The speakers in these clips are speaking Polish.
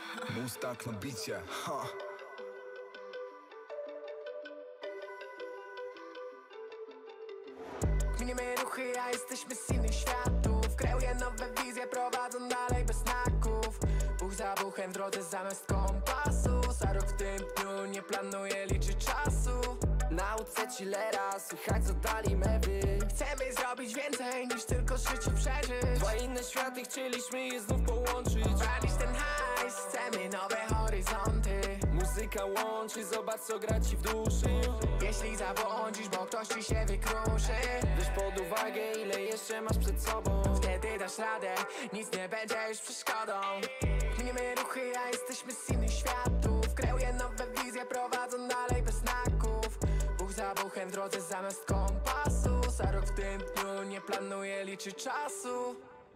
Mustak na bicie, ha. Kminimy ruchy, a jesteśmy z innych światów. Kreuję nowe wizje, prowadzą dalej bez znaków. Buch za buchem w drodze zamiast kompasu. Za rok w tym dniu nie planuję liczyć czasu. Nauce chillera, słychać z oddali mewy. Chcemy zrobić więcej niż tylko życie przeżyć. Dwa inne światy, chcieliśmy je znów połączyć. Bralić ten hajs, chcemy nowe horyzonty. Muzyka łączy, zobacz co gra ci w duszy. Jeśli zabłądzisz, bo ktoś ci się wykruszy, Weź pod uwagę ile jeszcze masz przed sobą. wtedy dasz radę, nic nie będzie już przeszkodą. Kminimy ruchy, a jesteśmy z innych światów. Kreuję nowe wizje, prowadzą dalej bez znaków. Buch za buchem w drodze zamiast kompasu. Za rok w tym dniu nie planuję liczyć czasu.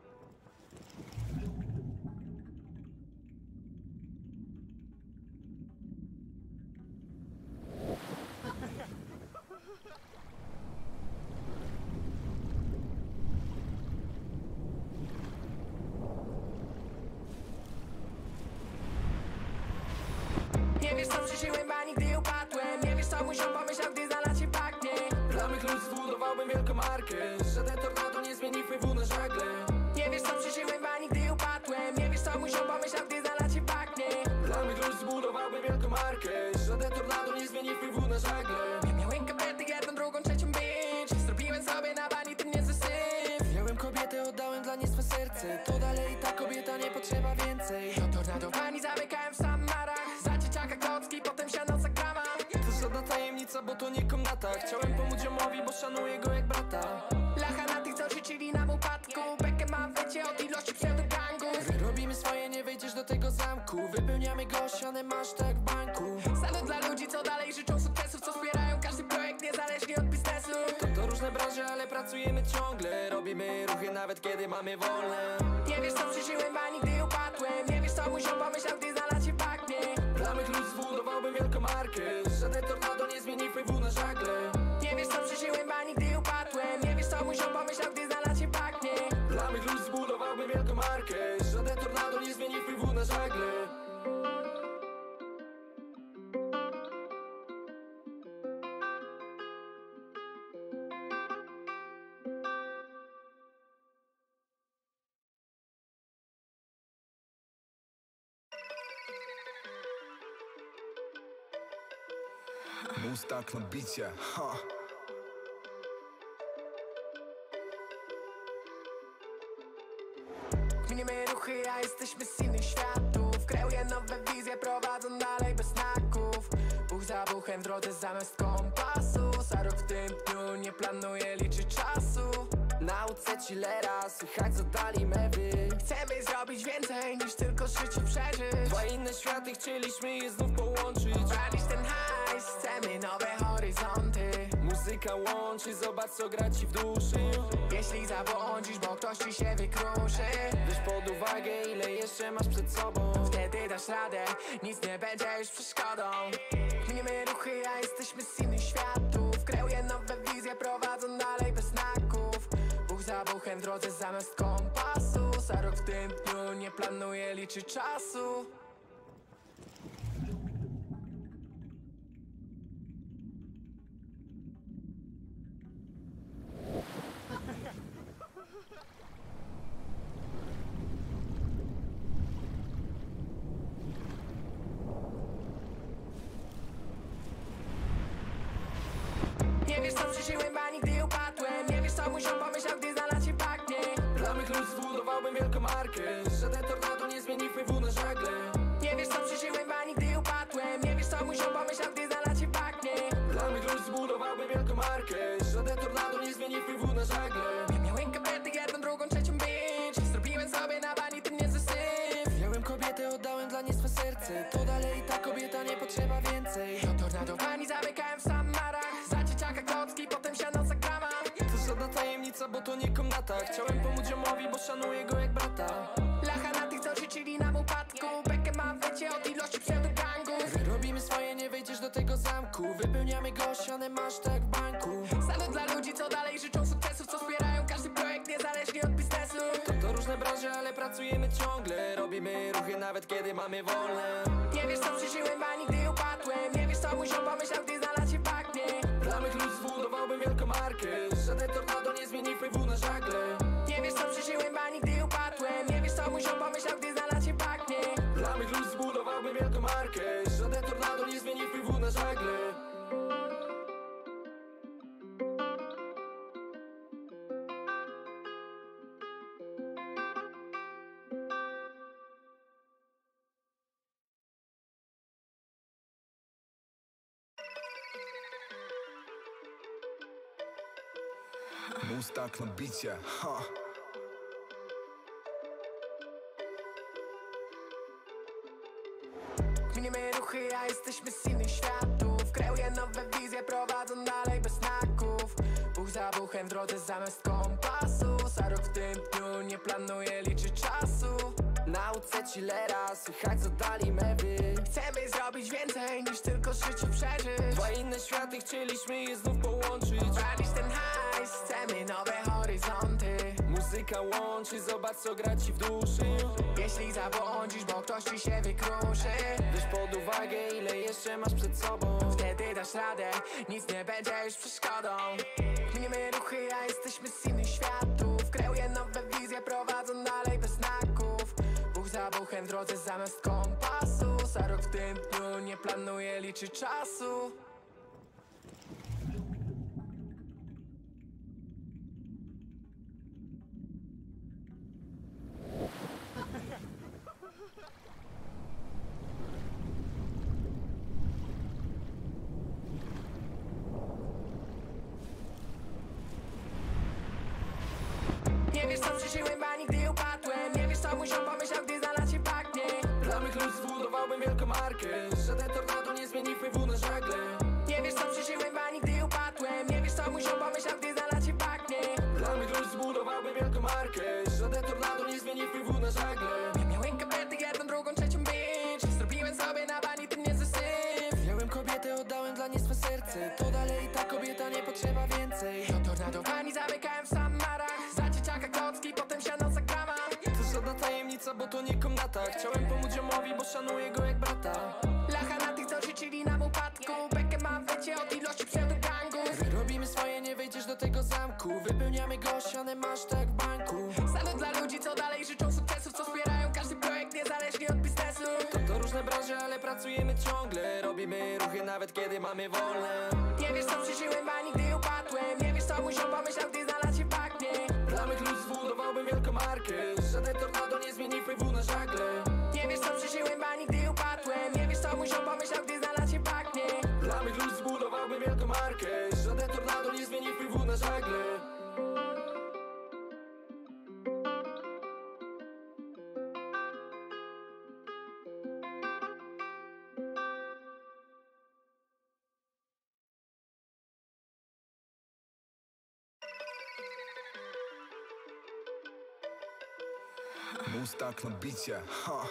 Nie wiesz co przeżyłem, a nigdy upadłem. Nie wiesz co mój ziom pomyślał, gdy znalazł się pachnie. Dla mych ludzi zbudowałbym wielką markę. Żaden tornado nie zmieni wpływu na żagle. Nie wiesz co przeżyłem, a nigdy upadłem. Nie wiesz co mój ziom pomyślał, gdy znalazł się pachnie. Dla mych ludzi zbudowałbym wielką markę. Żaden tornado nie zmieni wpływu na żagle. Miałem kobiety, jedną, drugą, trzecią bitch. Zrobiłem sobie na bani, tym nie zasyp. Miałem kobietę, oddałem dla niej swe serce. To dalej ta kobieta, nie potrzeba więcej. Do tornadowani zamykałem w Samarach. Za dzieciaka kocki, potem siano za grama. To żadna tajemnica, bo to nie komnata. Chciałem pomóc ziomowi, bo szanuję go jak brata. Lacha na tych, co życzyli nam upadku. Bekę mam wiecie od ilości pseudogangów. Gdy robimy swoje, nie wejdziesz do tego zamku. Wypełniamy go, ścianę masz tak w banku. Salut dla ludzi, co dalej życzą sukcesów. Co wspierają każdy projekt, niezależnie od biznesu. To różne branże, ale pracujemy ciągle. Robimy ruchy nawet kiedy mamy wolne. Nie wiesz co przeżyłem, a nigdy upadłem. Nie wiesz co mój ziom pomyślał, gdy znalazł się pachnie. Dla mych ludzi zbudowałbym wielką markę. Żaden tornado nie zmieni wpływu na żagle. Nie wiesz co przeżyłem, a nigdy upadłem. Nie wiesz co mój ziom pomyślał, gdy znalazł się pachnie. Dla mych ludzi zbudowałbym wielką markę. Żaden tornado nie zmieni wpływu na żagle. Mustak na bicie, ha. Kminimy ruchy, a jesteśmy z innych światów. Kreuję nowe wizje, prowadzą dalej bez znaków. Buch za buchem w drodze zamiast kompasu. Za rok w tym dniu nie planuję liczyć czasu. Nauce chillera, słychać z oddali mewy. Chcemy zrobić więcej niż tylko życie przeżyć. Dwa inne światy, chcieliśmy je znów połączyć. Bralić ten hajs, chcemy nowe horyzonty. Muzyka łączy, zobacz co gra ci w duszy. Jeśli zabłądzisz, bo ktoś ci się wykruszy, Weź pod uwagę ile jeszcze masz przed sobą. wtedy dasz radę, nic nie będzie już przeszkodą. Kminimy ruchy, a jesteśmy z innych światów. Kreuję nowe wizje, prowadzą dalej bez znaków. Buch za buchem w drodze zamiast kompasu. Za rok w tym dniu nie planuję liczyć czasu. Nie wiesz co przeżyłem, a nigdy upadłem. Nie wiesz co mój ziom pomyślał, gdy znalazł się pachnie. Dla mych ludzi zbudowałbym wielką markę. Żaden tornado nie zmieni wpływu na żagle. Nie wiesz co przeżyłem, a nigdy upadłem. Nie wiesz co mój ziom pomyślał, gdy znalazł się pachnie. Dla mych ludzi zbudowałbym wielką markę. Żaden tornado nie zmieni wpływu na żagle. Miałem kobiety, jedną, drugą, trzecią bitch. Zrobiłem sobie na bani, tym nie zasyp. Miałem kobietę, oddałem dla niej swe serce. To dalej ta kobieta, nie potrzeba więcej. Do tornadowani zamykałem w Samarach. Za dzieciaka kocki, potem siano za grama. To żadna tajemnica, bo to nie komnata. Chciałem pomóc ziomowi, bo szanuję go jak brata. Lacha na tych, co życzyli nam upadku. Bekę mam wiecie od ilości pseudogangów. Gdy robimy swoje, nie wejdziesz do tego zamku. Wypełniamy go, ścianę masz tak w banku. Salut dla ludzi, co dalej życzą sukcesów. Co wspierają każdy projekt, niezależnie od biznesu. To różne branży, ale pracujemy ciągle. Robimy ruchy nawet kiedy mamy wolne. Nie wiesz co przeżyłem, a nigdy upadłem. Nie wiesz co mój ziom pomyślał, gdy znalazł się w bagnie. Dla mych ludzi zbudowałbym wielką markę. Żaden tornado nie zmieni wpływu na żagle. Nie wiesz co przeżyłem, a nigdy upadłem. Nie wiesz co mój ziom pomyślał, gdy znalazł się w bagnie. Dla mych ludzi zbudowałbym wielką markę. Żaden tornado nie zmieni wpływu na żagle. Mus tak na bicie, ha. Kminimy ruchy, a jesteśmy z innych światów. Kreuję nowe wizje, prowadzą dalej bez znaków. Buch za buchem w drodze zamiast kompasu. Za rok w tym dniu nie planuję liczyć czasu. Nauczę chillera, słychać co dali mewy. Chcemy zrobić więcej niż tylko życie przeżyć. Dwa inne światy chcieliśmy je znów połączyć. Bralić ten hajs, chcemy nowe horyzonty. Muzyka łączy, zobacz co gra ci w duszy. Jeśli zabłądzisz, bo ktoś ci się wykruszy, Weź pod uwagę ile jeszcze masz przed sobą. wtedy dasz radę, nic nie będzie już przeszkodą. Kminimy ruchy, a jesteśmy z innych światów. Kreuję nowe wizje, prowadzą dalej bez znaków. Buch za buchem w drodze zamiast kompasu. Za rok w tym dniu nie planuję liczyć czasu. Nie wiesz co przeżyłem, a nigdy upadłem. Nie wiesz co mój ziom pomyślał, gdy znalazł się w bagnie. Dla mych ludzi zbudowałbym wielką markę. Żaden tornado nie zmieni wpływu na żagle. Nie wiesz co przeżyłem, a nigdy upadłem. Nie wiesz co mój ziom pomyślał, gdy znalazł się w bagnie. Dla mych ludzi zbudowałbym wielką markę. Żaden tornado nie zmieni wpływu na żagle. Miałem kobiety, jedną, drugą, trzecią bitch. Zrobiłem sobie na bani, tym nie zasyp. Miałem kobietę, oddałem dla niej swe serce. To dalej ta kobieta, nie potrzeba więcej. Do tornadowani zamykałem w Samarach. Za dzieciaka klocki, potem siano za grama. To żadna tajemnica, bo to nie komnata. Chciałem pomóc ziomowi, bo szanuję go jak brata. Lacha na tych, co życzyli nam upadku. Bekę mam wiecie od ilości pseudogangów. Robimy swoje, nie wejdziesz do tego zamku. Wypełniamy go, ścianę masz tak w banku. Salut dla ludzi, co dalej życzą sukcesów. Co wspierają każdy projekt, niezależnie od biznesu. To różne branże, ale pracujemy ciągle. Robimy ruchy nawet kiedy mamy wolne. Nie wiesz co przeżyłem, a nigdy upadłem. Nie wiesz co mój ziom pomyślał, gdy znalazł się w bagnie. Dla mych ludzi zbudowałbym wielką markę. Żaden tornado nie zmieni wpływu na żagle. Nie wiesz co przeżyłem, a nigdy upadłem. Nie wiesz co mój ziom pomyślał, gdy znalazł się w bagnie. Dla mych ludzi zbudowałbym wielką markę. Żaden tornado nie zmieni wpływu na żagle. Mus tak na bicie, ha.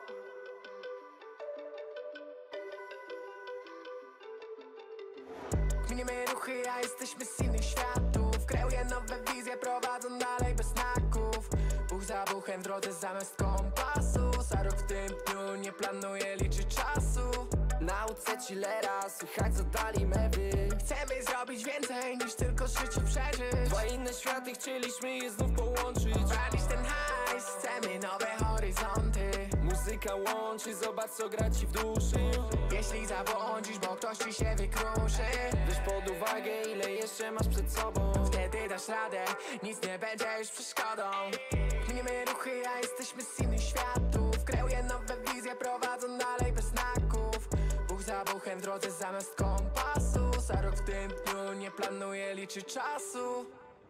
Kminimy ruchy, a jesteśmy z innych światów. Kreuję nowe wizje, prowadzą dalej bez znaków. Buch za buchem w drodze zamiast kompasu. Za rok w tym dniu nie planuję liczyć czasu. Nauczę chillera, słychać co dali mewy. Chcemy zrobić więcej niż tylko życie przeżyć. Dwa inne światy chcieliśmy je znów połączyć. Bralić ten hajs, chcemy nowe horyzonty. Muzyka łączy, zobacz co gra ci w duszy. Jeśli zabłądzisz, bo ktoś ci się wykruszy, Weź pod uwagę ile jeszcze masz przed sobą. wtedy dasz radę, nic nie będzie już przeszkodą. Kminimy ruchy, a jesteśmy z innych światów. Kreuję nowe wizje, prowadzą dalej bez znaków. Buch za buchem w drodze zamiast kompasu. Za rok w tym dniu nie planuję liczyć czasu.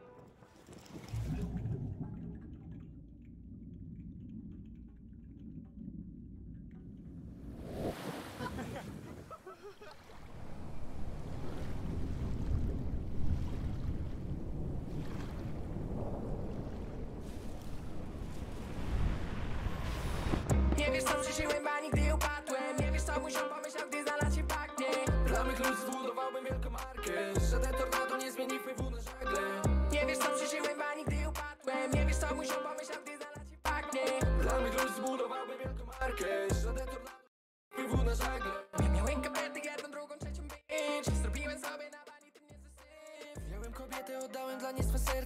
Nie wiesz co przeżyłem, a nigdy upadłem. Nie wiesz co mój ziom pomyślał, gdy znalazł się w bagnie. Dla mych ludzi zbudowałbym wielką markę. Żaden tornado nie zmieni wpływu na żagle. Nie wiesz co przeżyłem, a nigdy upadłem. Nie wiesz co mój ziom pomyślał, gdy znalazł się w bagnie.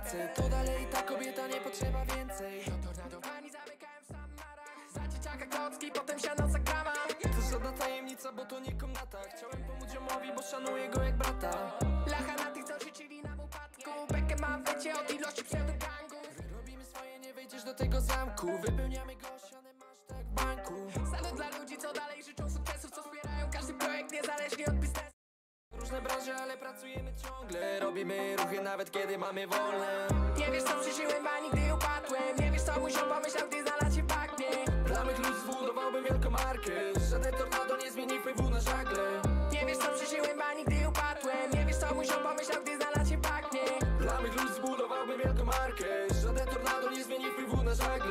serce. To dalej ta kobieta, nie potrzeba więcej. Tornadowani zamykałem w Samarach. Za dzieciaka klocki, potem siano za grama. To żadna tajemnica, bo to nie komnata. Chciałem pomóc ziomowi, bo szanuję go jak brata. Lacha na tych, co życzyli nam upadku. Bekę mam wiecie od ilości pseudogangów. Robimy swoje, nie wejdziesz do tego zamku. Wypełniamy go, ścianę masz tak w banku. Salut dla ludzi, co dalej życzą sukcesów, co wspierają każdy projekt niezależnie od biznesu. Różne branże, ale pracujemy ciągle. Robimy ruchy nawet kiedy mamy wolne. Nie wiesz co przeżyłem, a nigdy upadłem. Nie wiesz co mój ziom pomyślał, gdy znalazł się w bagnie. Dla mych ludzi zbudowałbym wielką markę. Żaden tornado nie zmieni wpływu na żagle. Nie wiesz co przeżyłem, a nigdy upadłem. Nie wiesz co mój ziom pomyślał, gdy znalazł się w bagnie. Dla mych ludzi zbudowałbym wielką markę. Żaden tornado nie zmieni wpływu na żagle.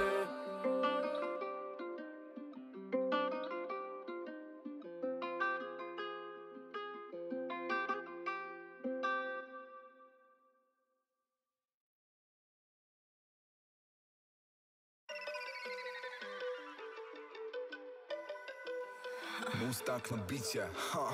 Mustak na bicie, ha.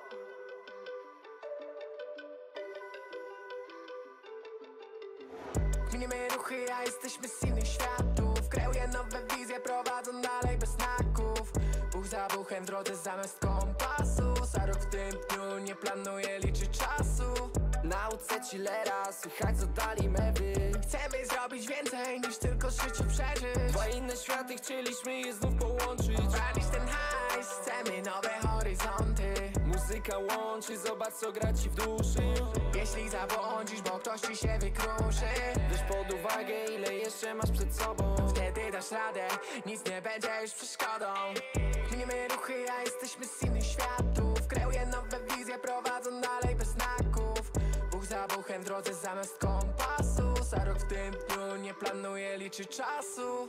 Kminiemy ruchy, a jesteśmy z innych światów. Kreuję nowe wizje, prowadzą dalej bez znaków. Buch za buchem w drodze zamiast kompasu. Za rok w tym dniu nie planuję liczyć czasu. Nauce chillera, słychać co dali mewy. Chcemy zrobić więcej niż tylko życie przeżyć. Dwa inne światy, chcieliśmy je znów połączyć. Bralić ten hajs, chcemy nowe horyzonty. Muzyka łączy, zobacz co gra ci w duszy. Jeśli zabłądzisz, bo ktoś ci się wykruszy, Weź pod uwagę ile jeszcze masz przed sobą. wtedy dasz radę, nic nie będzie już przeszkodą. Kminiemy ruchy, a jesteśmy z innych światów. Kreuję nowe wizje, prowadzą dalej bez znaków. Buch za buchem w drodze zamiast kompasu. Za rok w tym dniu nie planuję liczyć czasu.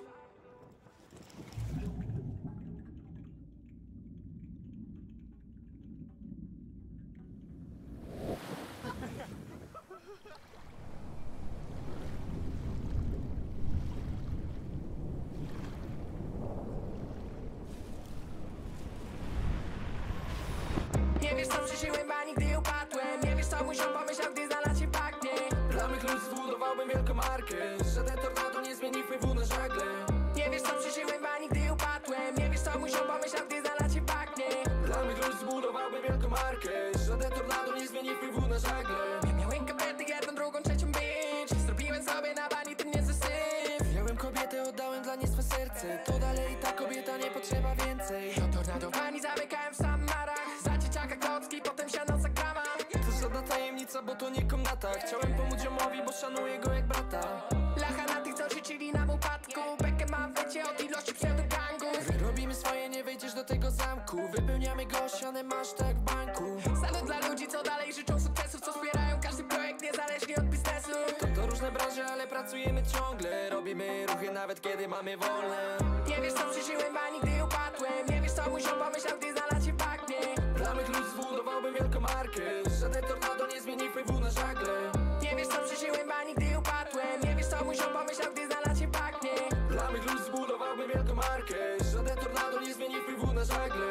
Nie wiesz co przeżyłem, a nigdy upadłem. Nie wiesz co mój ziom pomyślał, gdy znalazł się w bagnie. Dla mych ludzi zbudowałbym wielką markę. Żaden tornado nie zmieni wpływu na żagle. Nie wiesz co przeżyłem, a nigdy upadłem. Nie wiesz co mój ziom pomyślał, gdy znalazł się w bagnie. Dla mych ludzi zbudowałbym wielką markę. Żaden tornado nie zmieni wpływu na żagle. Miałem kobiety, jedną, drugą, trzecią bitch. Zrobiłem sobie na bani, tym nie zasyp. Miałem kobietę, oddałem dla niej swe serce. To dalej ta kobieta, nie potrzeba więcej. Tornadowani zamykałem w Samarach. Za dzieciaka klocki, potem siano za grama. To żadna tajemnica, bo to nie komnata. Chciałem pomóc ziomowi, bo szanuję go jak brata. Lacha na tych, co życzyli nam upadku. Bekę mam wiecie od ilości pseudogangów. Robimy swoje, nie wejdziesz do tego zamku. Wypełniamy go, ścianę masz tak w banku. Salut dla ludzi, co dalej życzą sukcesów, co wspierają każdy projekt niezależnie od biznesu. To różne branże, ale pracujemy ciągle. Robimy ruchy nawet kiedy mamy wolne. Nie wiesz co przeżyłem, a nigdy upadłem. Nie wiesz co mój ziom pomyślał, gdy znalazł się w bagnie. Dla mych ludzi zbudowałbym wielką markę. Żaden tornado nie zmieni wpływu na żagle. Nie wiesz co przeżyłem, a nigdy upadłem. Nie wiesz co mój ziom pomyślał, gdy znalazł się w bagnie. Dla mych ludzi zbudowałbym wielką markę. Żaden tornado nie zmieni wpływu na żagle.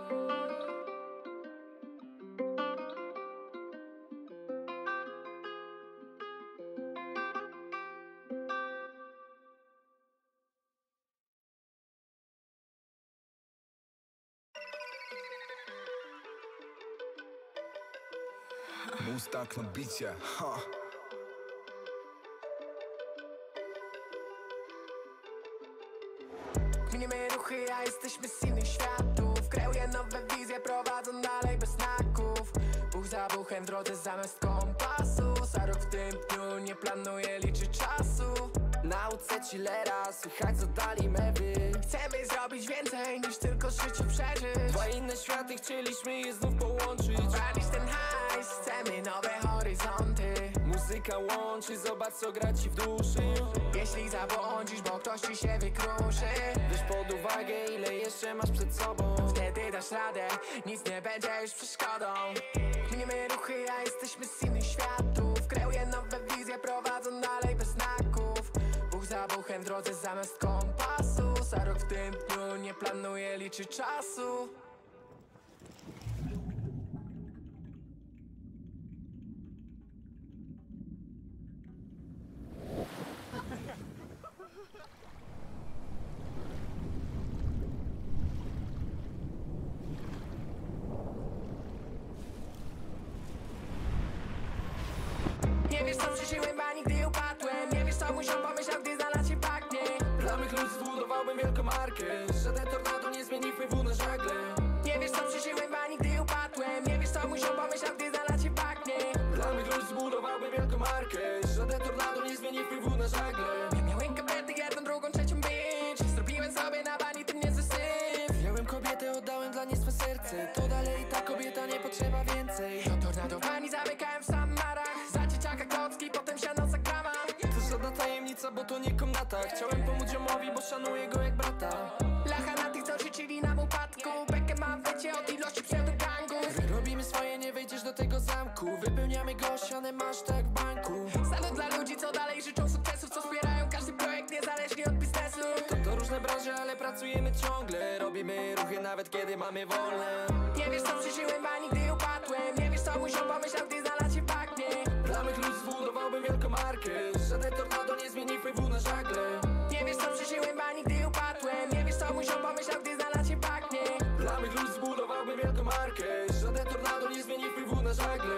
Mustak na bicie, ha. Kminiemy ruchy, a jesteśmy z innych światów. Kreuję nowe wizje, prowadzą dalej bez znaków. Buch za buchem w drodze zamiast kompasu. Za rok w tym dniu nie planuję liczyć czasu. Nauce chillera, słychać co dali mewy. Chcemy zrobić więcej niż tylko życie przeżyć. Dwa inne światy, chcieliśmy je znów połączyć. Bralić ten hajs, chcemy nowe horyzonty. Muzyka łączy, zobacz co gra ci w duszy. Jeśli zabłądzisz, bo ktoś ci się wykruszy, Weź pod uwagę ile jeszcze masz przed sobą. wtedy dasz radę, nic nie będzie już przeszkodą. Kminiemy ruchy, a jesteśmy z innych światów. Kreuję nowe wizje, prowadzą dalej bez znaków. Buch za buchem w drodze zamiast kompasu. Za rok w tym dniu nie planuję liczyć czasu. wiesz co przeżyłem, a nigdy upadłem. Nie wiesz co mój ziom pomyślał, gdy znalazł się w bagnie. Dla mych ludzi zbudowałbym wielką markę. Żaden tornado nie zmieni wpływu na żagle. Nie wiesz co przeżyłem, a nigdy upadłem. Nie wiesz co mój ziom pomyślał, gdy znalazł się w bagnie. Dla mych ludzi zbudowałbym wielką markę. Żaden tornado nie zmieni wpływu na żagle. Miałem kobiety, jedną, drugą, trzecią bitch. Zrobiłem sobie na bani, tym nie zasyp. Miałem kobietę, oddałem dla niej swe serce. To dalej ta kobieta, nie potrzeba więcej. Do tornadowani zamykałem w Samarach. Za dzieciaka klocki, potem siano za grama. To żadna tajemnica, bo to nie komnata. Chciałem pomóc ziomowi, bo szanuję go jak brata. Lacha na tych, co życzyli nam upadku. Bekę mam wiecie od ilości pseudogangów. Robimy swoje, nie wejdziesz do tego zamku. Wypełniamy go, ścianę masz tak w banku. Salut dla ludzi, co dalej życzą sukcesów, co wspierają każdy projekt niezależnie od biznesu. To różne branże, ale pracujemy ciągle. Robimy ruchy nawet kiedy mamy wolne. Nie wiesz co przeżyłem, a nigdy upadłem. Nie wiesz co mój ziom pomyślał, gdy znalazł się w bagnie. Dla mych ludzi zbudowałbym wielką markę. Żaden tornado nie zmieni wpływu na żagle. Nie wiesz co przeżyłem, a nigdy upadłem. Nie wiesz co mój ziom pomyślał, gdy znalazł się w bagnie. Dla mych ludzi zbudowałbym wielką markę. Żaden tornado nie zmieni wpływu na żagle.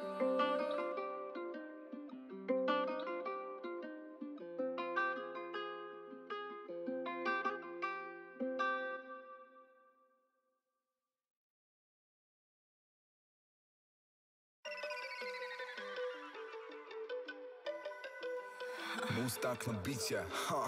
Mustak na bicie, ha.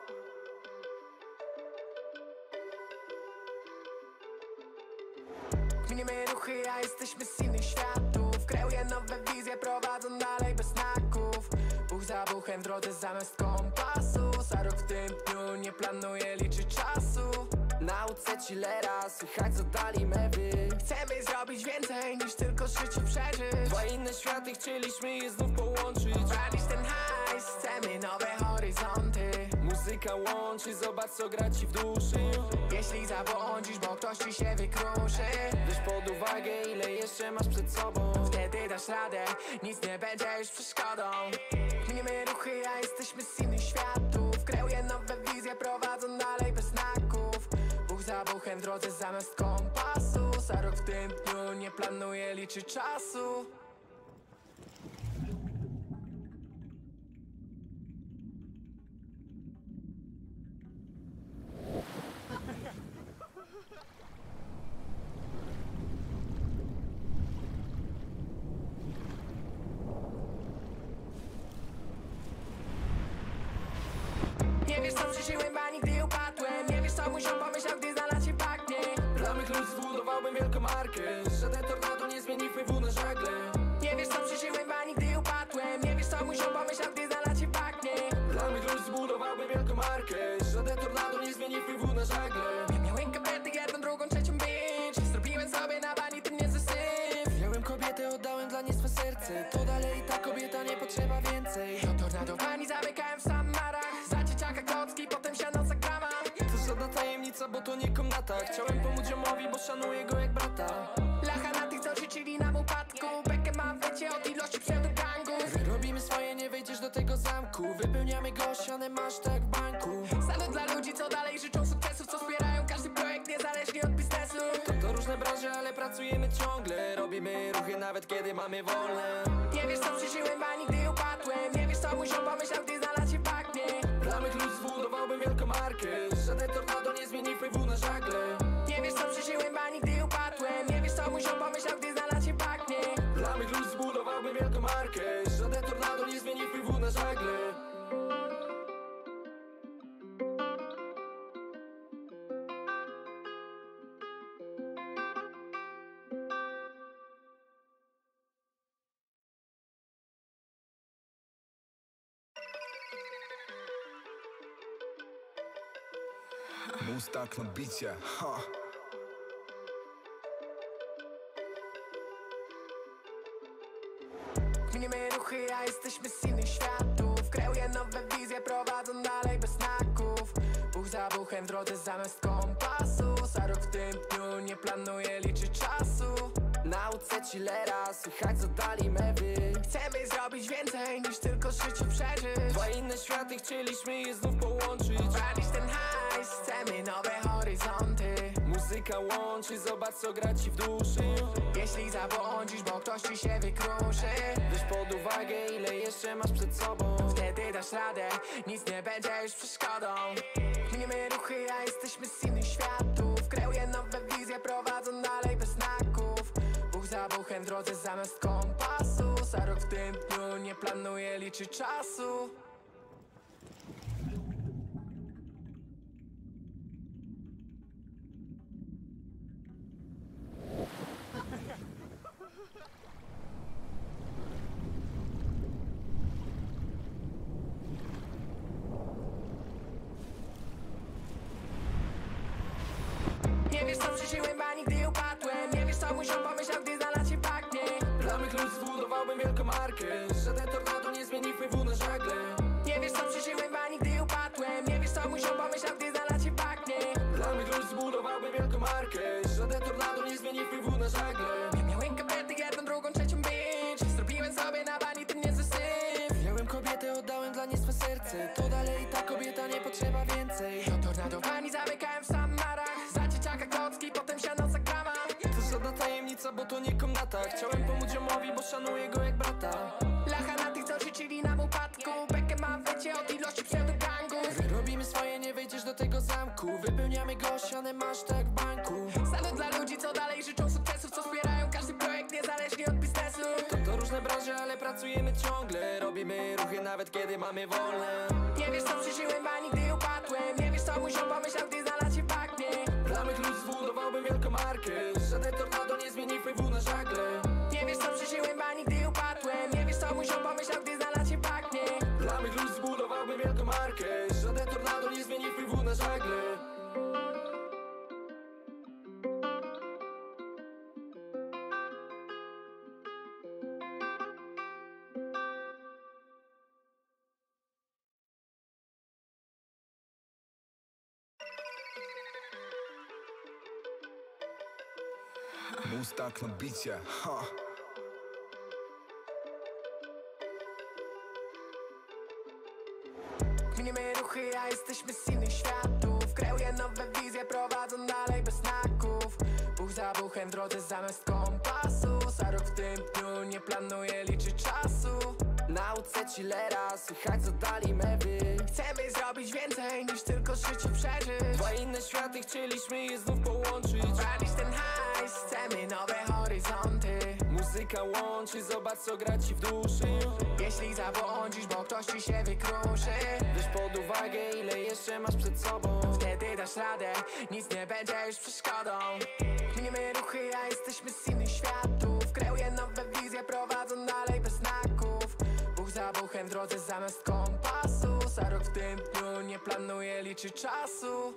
Kminimy ruchy, a jesteśmy z innych światów. Kreuję nowe wizje, prowadzą dalej bez znaków. Buch za buchem w drodze zamiast kompasu. Za rok w tym dniu nie planuję liczyć czasu. Nauce chillera, słychać co dali mewy. Chcemy zrobić więcej niż tylko życie przeżyć. Dwa inne światy chcieliśmy je znów połączyć. Bralić ten hajs, chcemy nowe horyzonty. Muzyka łączy, zobacz co gra ci w duszy. Jeśli zabłądzisz, bo ktoś ci się wykruszy, Weź pod uwagę ile jeszcze masz przed sobą. wtedy dasz radę, nic nie będzie już przeszkodą. Kminimy ruchy, a jesteśmy z innych światów. Kreuję nowe wizje, prowadzą dalej bez znaków. Buch za buchem w drodze zamiast kompasu. Za rok w tym dniu nie planuję liczyć czasu. Nie wiesz co przeżyłem, a nigdy upadłem. Nie wiesz co mój ziom pomyślał, gdy znalazł się w bagnie. Dla mych ludzi zbudowałbym wielką markę. Żaden tornado nie zmieni wpływu na żagle. Nie wiesz co przeżyłem, a nigdy upadłem. Nie wiesz co mój ziom pomyślał, gdy znalazł się w bagnie. Dla mych ludzi zbudowałbym wielką markę. Żaden tornado nie zmieni wpływu na żagle. Miałem kobiety, jedną, drugą, trzecią bitch. Zrobiłem sobie na bani, tym nie zasyp. Miałem kobietę, oddałem dla niej swe serce. To dalej ta kobieta, nie potrzeba więcej. Do tornadowani zamykałem w Samarach. Za dzieciaka klocki, potem siano za grama. To żadna tajemnica, bo to nie komnata. Chciałem pomóc ziomowi, bo szanuję go jak brata. Lacha na tych, co życzyli nam upadku. Bekę mam wiecie od ilości pseudogangów. Robimy swoje, nie wejdziesz do tego zamku. Wypełniamy go, ścianę masz tak w banku. Salut dla ludzi, co dalej życzą sukcesów, co wspierają każdy projekt niezależnie od biznesu. To różne branże, ale pracujemy ciągle. Robimy ruchy nawet kiedy mamy wolne. Nie wiesz co przeżyłem, a nigdy upadłem. Nie wiesz co mój ziom pomyślał, gdy znalazł się w bagnie. Dla mych ludzi zbudowałbym wielką markę. Żaden tornado nie zmieni wpływu na żagle. Nie wiesz co przeżyłem, a nigdy upadłem. Nie wiesz co mój ziom pomyślał, gdy znalazł się w bagnie. Dla mych ludzi zbudowałbym wielką markę. Żaden tornado nie zmieni wpływu na żagle. Mustak na bicie, ha. Kminimy ruchy, a jesteśmy z innych światów. Kreuję nowe wizje, prowadzą dalej bez znaków. Buch za buchem w drodze zamiast kompasu. Za rok w tym dniu nie planuję liczyć czasu. Nauce chillera, słychać co dali mewy. Chcemy zrobić więcej niż tylko życie przeżyć. Dwa inne światy chcieliśmy je znów połączyć. Bralić ten hajs, chcemy nowe horyzonty. Muzyka łączy, zobacz co gra ci w duszy. Jeśli zabłądzisz, bo ktoś ci się wykruszy, Weź pod uwagę, ile jeszcze masz przed sobą. wtedy dasz radę, nic nie będzie już przeszkodą. Kminiemy ruchy, a jesteśmy z innych światów. Kreuję nowe wizje, prowadzą dalej bez znaków. Buch za buchem w drodze zamiast kompasu. Za rok w tym dniu nie planuję liczyć czasu. Nie wiesz co przeżyłem, ani gdy upadłem. Nie wiesz co mój ziom pomyślał, gdy znalazł się w bagnie. Dla mych ludzi zbudowałbym wielką markę. Żaden tornado nie zmieni wpływu na żagle. Nie wiesz co przeżyłem, ani gdy upadłem. Nie wiesz co mój ziom pomyślał, gdy znalazł się w bagnie. Dla mych ludzi zbudowałbym wielką markę. Żaden tornado nie zmieni wpływu na żagle. Miałem kobiety, jedną, drugą, trzecią bitch. Zrobiłem sobie na bani, tym nie zasyp. Miałem kobietę, oddałem dla niej swe serce. To dalej ta kobieta, nie potrzeba więcej. Do tornadowani zamykałem w Samarach. Za dzieciaka klocki, potem siano za grama. To żadna tajemnica, bo to nie komnata. Chciałem pomóc ziomowi, bo szanuję go jak brata. Lacha na tych, co życzyli nam upadku. Bekę mam wiecie od ilości pseudogangów. Robimy swoje, nie wejdziesz do tego zamku. Wypełniamy go, ścianę masz tak w banku. Salut dla ludzi, co dalej życzą sukcesów, co wspierają każdy projekt niezależnie od biznesu. To różne branże, ale pracujemy ciągle. Robimy ruchy nawet kiedy mamy wolne. Nie wiesz co przeżyłem, ani gdy upadłem. Nie wiesz co mój ziom pomyślał, gdy znalazł się w bagnie. Dla mych ludzi zbudowałbym wielką markę. Żaden tornado nie zmieni wpływu na żagle. Nie wiesz co przeżyłem, ani gdy upadłem. Nie wiesz co mój ziom pomyślał, gdy znalazł się w bagnie. Dla mych ludzi zbudowałbym wielką markę. Żaden tornado nie zmieni wpływu na żagle. Mustak na bicie, ha. Kminiemy ruchy, a jesteśmy z innych światów. Kreuję nowe wizje, prowadzą dalej bez znaków. Buch za buchem w drodze zamiast kompasu. Za rok w tym dniu nie planuję liczyć czasu. Nauce chillera, słychać co dali mewy. Chcemy zrobić więcej niż tylko życie przeżyć. Dwa inne światy chcieliśmy je znów połączyć. Bralić ten hajs, chcemy nowe horyzonty. Muzyka łączy, zobacz co gra ci w duszy. Jeśli zabłądzisz, bo ktoś ci się wykruszy, Weź pod uwagę, ile jeszcze masz przed sobą. wtedy dasz radę, nic nie będzie już przeszkodą. Kminiemy ruchy, a jesteśmy z innych światów. Kreuję nowe wizje, prowadzą dalej bez znaków. Buch za buchem w drodze zamiast kompasu. Za rok w tym dniu nie planuję liczyć czasu.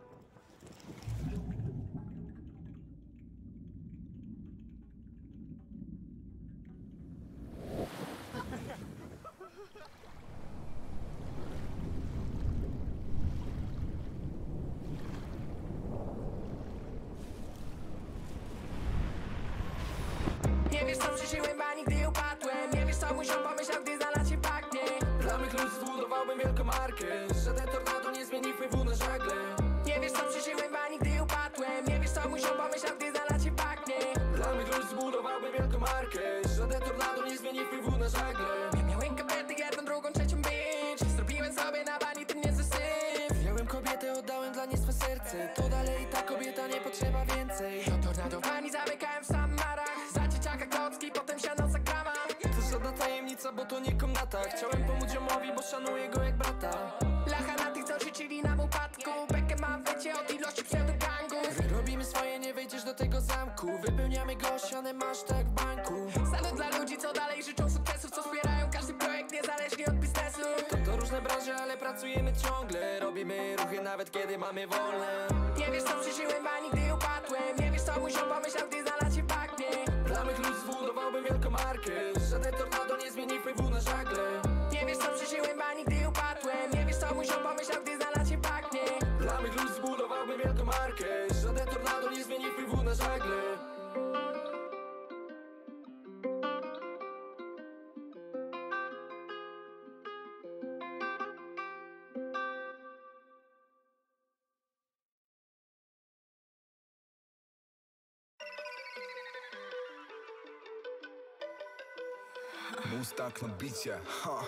Nie wiesz co przeżyłem, ani gdy upadłem. Nie wiesz co mój ziom pomyślał, gdy znalazł się w bagnie. Dla mych ludzi zbudowałbym wielką markę. Żaden tornado nie zmieni wpływu na żagle. Nie wiesz co przeżyłem, ani gdy upadłem. Nie wiesz co mój ziom pomyślał, gdy znalazł się w bagnie. Dla mych ludzi zbudowałbym wielką markę. Żaden tornado nie zmieni wpływu na żagle. Miałem kobiety, jedną, drugą, trzecią bitch. Zrobiłem sobie na bani, tym nie zasyp. Miałem kobietę, oddałem dla niej swe serce. To dalej ta kobieta, nie potrzeba więcej. Do tornadowani zamykałem w Samarach. Za dzieciaka klocki, potem siano za grama. To żadna tajemnica, bo to nie komnata. Chciałem pomóc ziomowi, bo szanuję go jak brata. Lacha na tych, co życzyli nam upadku. Bekę mam wiecie od ilości pseudogangów. Robimy swoje, nie wejdziesz do tego zamku. Wypełniamy go, ścianę masz tak w banku. Salut dla ludzi, co dalej życzą sukcesów, co wspierają każdy projekt niezależnie od biznesu. To różne branże, ale pracujemy ciągle. Robimy ruchy nawet kiedy mamy wolne. Nie wiesz co przeżyłem, ani gdy upadłem. Nie wiesz co mój ziom pomyślał, gdy znalazł się w bagnie. Dla mych ludzi zbudowałbym wielką markę. Żaden tornado nie zmieni wpływu na żagle. Nie wiesz co przeżyłem, ani gdy upadłem. Nie wiesz co mój ziom pomyślał, gdy znalazł się w bagnie. Dla mych ludzi zbudowałbym wielką markę. Żaden tornado nie zmieni wpływu na żagle. Mustak na bicie, ha.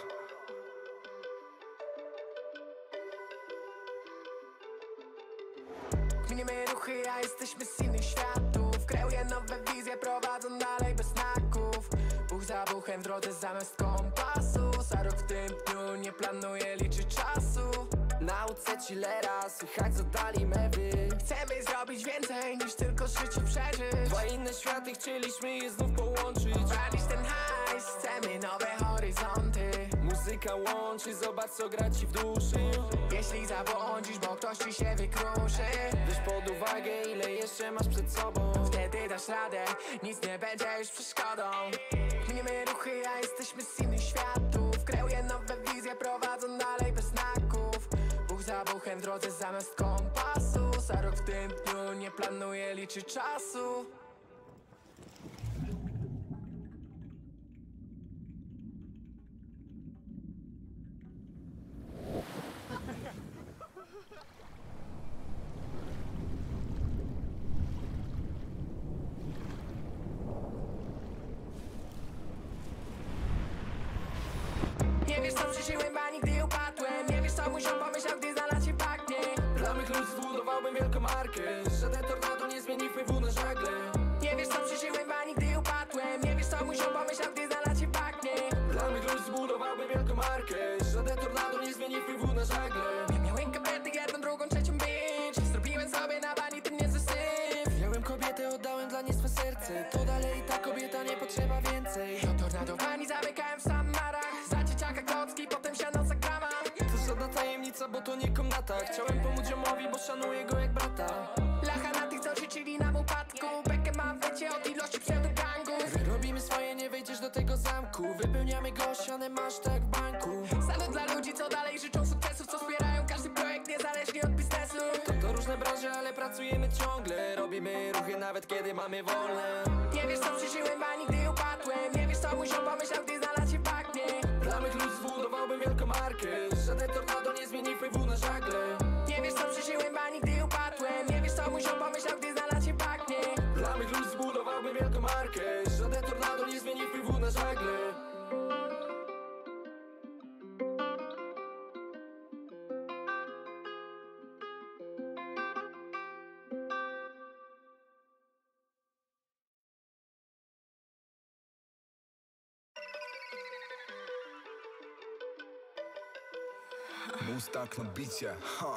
Kminiemy ruchy, a jesteśmy z innych światów. Kreuję nowe wizje, prowadzą dalej bez znaków. Buch za buchem w drodze zamiast kompasu. Za rok w tym dniu nie planuję liczyć czasu. Nauce chillera, słychać z oddali mewy. Chcemy zrobić więcej niż tylko życie przeżyć. Dwa inne światy, chcieliśmy je znów połączyć. Walić ten hajs, chcemy nowe horyzonty. Muzyka łączy, zobacz co gra ci w duszy. Jeśli zabłądzisz, bo ktoś ci się wykruszy, Weź pod uwagę ile jeszcze masz przed sobą. wtedy dasz radę, nic nie będzie już przeszkodą. Kminiemy ruchy, a jesteśmy z innych światów. Kreuję nowe wizje, prowadzą dalej bez znaków. Buch za buchem w drodze zamiast kompasu. Za rok w tym dniu nie planuję liczyć czasu. Nie wiesz co przeżyłem, a nigdy upadłem. Nie wiesz co mój ziom pomyślał, gdy znalazł się pachnie. Dla mych ludzi zbudowałbym wielką markę. Żaden tornado nie zmieni wpływu na żagle. Nie wiesz co przeżyłem, a nigdy upadłem. Nie wiesz co mój ziom pomyślał, gdy znalazł się pachnie. Dla mych ludzi zbudowałbym wielką markę. Żaden tornado nie zmieni wpływu na żagle. Miałem kobiety, jedną, drugą, trzecią bitch. Zrobiłem sobie na bani, tym nie zasyp. Miałem kobietę, oddałem dla niej swe serce. To dalej ta kobieta, nie potrzeba więcej. Do tornadowani zamykałem w Samarach. Za dzieciaka klocki, potem siano za grama. To żadna tajemnica, bo to nie komnata. Chciałem pomóc ziomowi, bo szanuję go jak brata. Lacha na tych, co życzyli nam upadku. Bekę mam wiecie od ilości pseudogangów. Gdy robimy swoje, nie wejdziesz do tego zamku. Wypełniamy go, ścianę masz tak w banku. Salut dla ludzi, co dalej życzą sukcesów. Co wspierają każdy projekt, niezależnie od biznesu. To różne branże, ale pracujemy ciągle. Robimy ruchy nawet kiedy mamy wolne. Nie wiesz co przeżyłem, a nigdy upadłem. Nie wiesz co mój ziom pomyślał, gdy znalazł się pachnie. Dla mych ludzi zbudowałbym wielką markę. Żaden tornado nie zmieni wpływu na żagle. Nie wiesz co przeżyłem, a nigdy upadłem. Nie wiesz co mój ziom pomyślał, gdy znalazł się pachnie. Dla mych ludzi zbudowałbym wielką markę. Żaden tornado nie zmieni wpływu na żagle. Mustak na bicie, ha.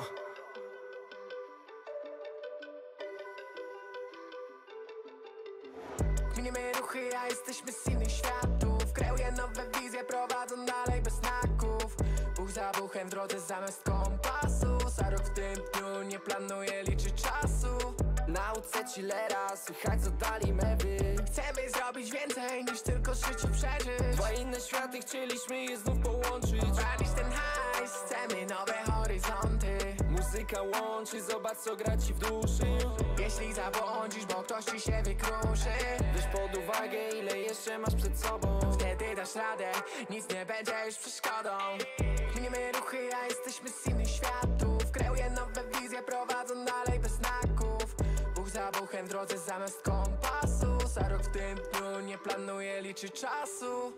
Kminiemy ruchy, a jesteśmy z innych światów. Kreuję nowe wizje, prowadzą dalej bez znaków. Buch za buchem w drodze zamiast kompasu. Za rok w tym dniu nie planuję liczyć czasu. Nauce chillera, słychać z oddali mewy. Chcemy zrobić więcej niż tylko życie przeżyć. Dwa inne światy, chcieliśmy je znów połączyć. Walić ten hajs, chcemy nowe horyzonty. Muzyka łączy, zobacz co gra ci w duszy. Jeśli zabłądzisz, bo ktoś ci się wykruszy, Weź pod uwagę ile jeszcze masz przed sobą. wtedy dasz radę, nic nie będzie już przeszkodą. Kminiemy ruchy, a jesteśmy z innych światów. Kreuję nowe wizje, prowadzą dalej bez znaków. Buch za buchem w drodze zamiast kompasu. Za rok w tym dniu nie planuję liczyć czasu.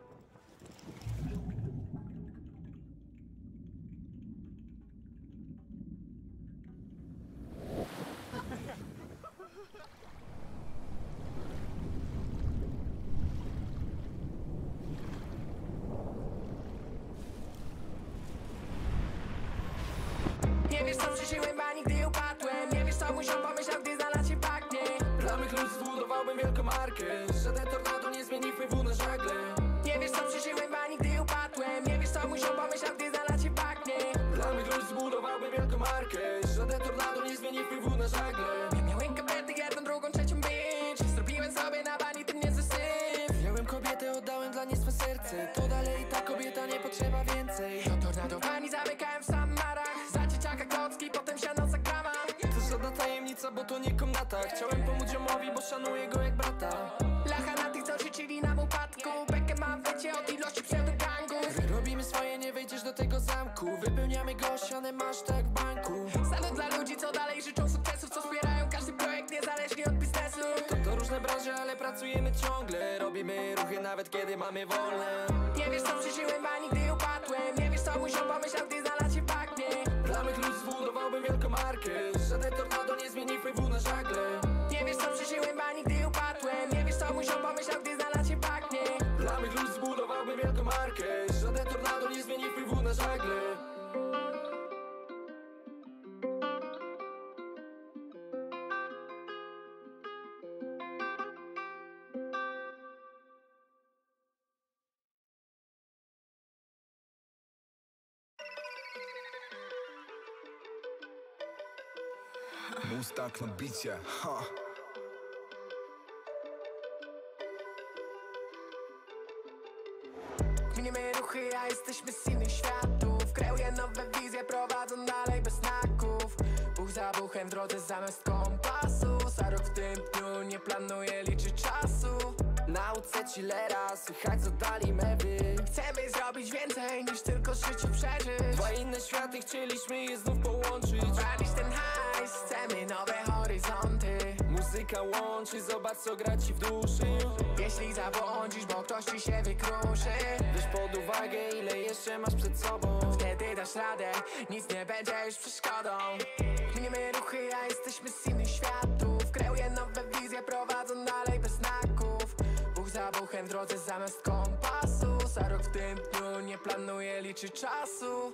Nie wiesz co przeżyłem, a nigdy upadłem. Nie wiesz co mój ziom pomyślał, gdy znalazł się pachnie. Dla mych ludzi zbudowałbym wielką markę. Żaden tornado nie zmieni wpływu na żagle. Nie wiesz co przeżyłem, a nigdy upadłem. Nie wiesz co mój ziom pomyślał, gdy znalazł się pachnie. Dla mych ludzi zbudowałbym wielką markę. Żaden tornado nie zmieni wpływu na żagle. Miałem kobiety, jedną, drugą, trzecią bitch. Zrobiłem sobie na bani, tym nie zasyp. Miałem kobietę, oddałem dla niej swe serce. To dalej ta kobieta, nie potrzeba więcej. Do tornadowani zamykałem w Samarach. Za dzieciaka klocki, potem siano za grama. To żadna tajemnica, bo to nie komnata. Chciałem pomóc ziomowi, bo szanuję go jak brata. Lacha na tych, co życzyli nam upadku. Bekę mam wiecie od ilości pseudogangów. Gdy robimy swoje, nie wejdziesz do tego zamku. Wypełniamy go, ścianę masz tak w banku. Salut dla ludzi, co dalej życzą sukcesów. Co wspierają każdy projekt, niezależnie od biznesu. To różne branże, ale pracujemy ciągle. Robimy ruchy nawet kiedy mamy wolne. Nie wiesz co przeżyłem, a nigdy upadłem. Nie wiesz co mój ziom pomyślał, gdy znalazł się w bagnie. Dla mych ludzi zbudowałbym wielką markę. Żaden tornado nie zmieni wpływu na żagle. Nie wiesz co przeżyłem, a nigdy upadłem. Nie wiesz co mój ziom pomyślał, gdy znalazł się w bagnie. Dla mych ludzi zbudowałbym wielką markę. Żaden tornado nie zmieni wpływu na żagle. Mustak na bicie, ha. Kminimy ruchy, a jesteśmy z innych światów. Kreuję nowe wizje, prowadzą dalej bez znaków. Buch za buchem w drodze zamiast kompasu. Za rok w tym dniu nie planuję liczyć czasu. Nauce chillera, słychać z oddali mewy. Chcemy zrobić więcej niż tylko życiu przeżyć. Dwa inne światy chcieliśmy je znów połączyć. Bralić ten hajs, chcemy nowe horyzonty. Muzyka łączy, zobacz co gra ci w duszy. Jeśli zabłądzisz, bo ktoś ci się wykruszy, Weź pod uwagę ile jeszcze masz przed sobą. wtedy dasz radę, nic nie będzie już przeszkodą. Kminimy ruchy, a jesteśmy z innych światów. Kreuję nowe wizje, prowadzą dalej bez znaków. Buch za buchem w drodze zamiast kompasu. Za rok w tym dniu nie planuję liczyć czasu.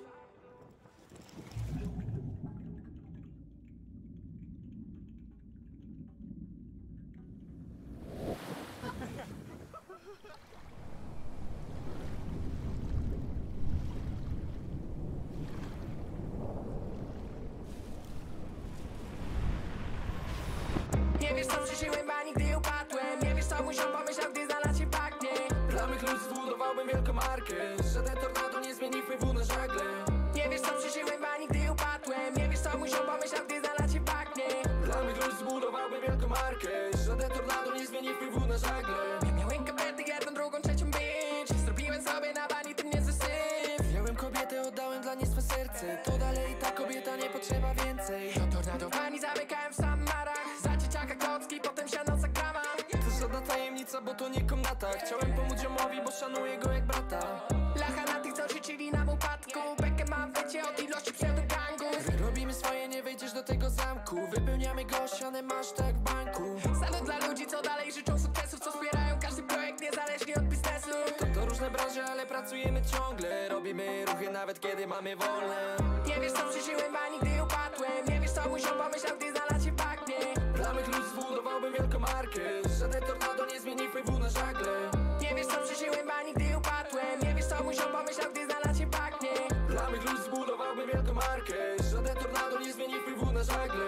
Nie wiesz co przeżyłem, a nigdy upadłem. Nie wiesz co mój ziom pomyślał, gdy znalazł się w bagnie. Dla mych ludzi zbudowałbym wielką markę. Żaden tornado nie zmieni wpływu na żagle. Nie wiesz co przeżyłem, a nigdy upadłem. Nie wiesz co mój ziom pomyślał, gdy znalazł się w bagnie. Dla mych ludzi zbudowałbym wielką markę. Żaden tornado nie zmieni wpływu na żagle. Miałem kobiety, jedną, drugą, trzecią bitch. Zrobiłem sobie na bani, tym nie zasyp. Wziąłem kobietę, oddałem dla niej swe serce. To dalej ta kobieta, nie potrzeba więcej. Do tornadowani zamykałem w Samarach. Za dzieciaka kocki, potem siano za grama. To żadna tajemnica, bo to nie komnata. Chciałem pomóc ziomowi, bo szanuję go jak brata. Lacha na tych, co życzyli nam upadku. Bekę mam w wiecie od ilości pseudogangów. Robimy swoje, nie wejdziesz do tego zamku. Wypełniamy go, ścianę masz tak w banku. Salut dla ludzi, co dalej życzą sukcesów, co wspierają każdy projekt niezależnie od biznesu. To różne branże, ale pracujemy ciągle. Robimy ruchy nawet kiedy mamy wolne. Nie wiesz co przeżyłem, a nigdy upadłem. Nie wiesz co mój ziom pomyślał, gdy znalazł się w bagnie. Dla mych ludzi zbudowałbym wielką markę. Żaden tornado nie zmieni wpływu na żagle. Nie wiesz co przeżyłem, a nigdy upadłem. Nie wiesz co mój ziom pomyślał, gdy znalazł się w bagnie. Dla mych ludzi zbudowałbym wielką markę. Żaden tornado nie zmieni wpływu na żagle.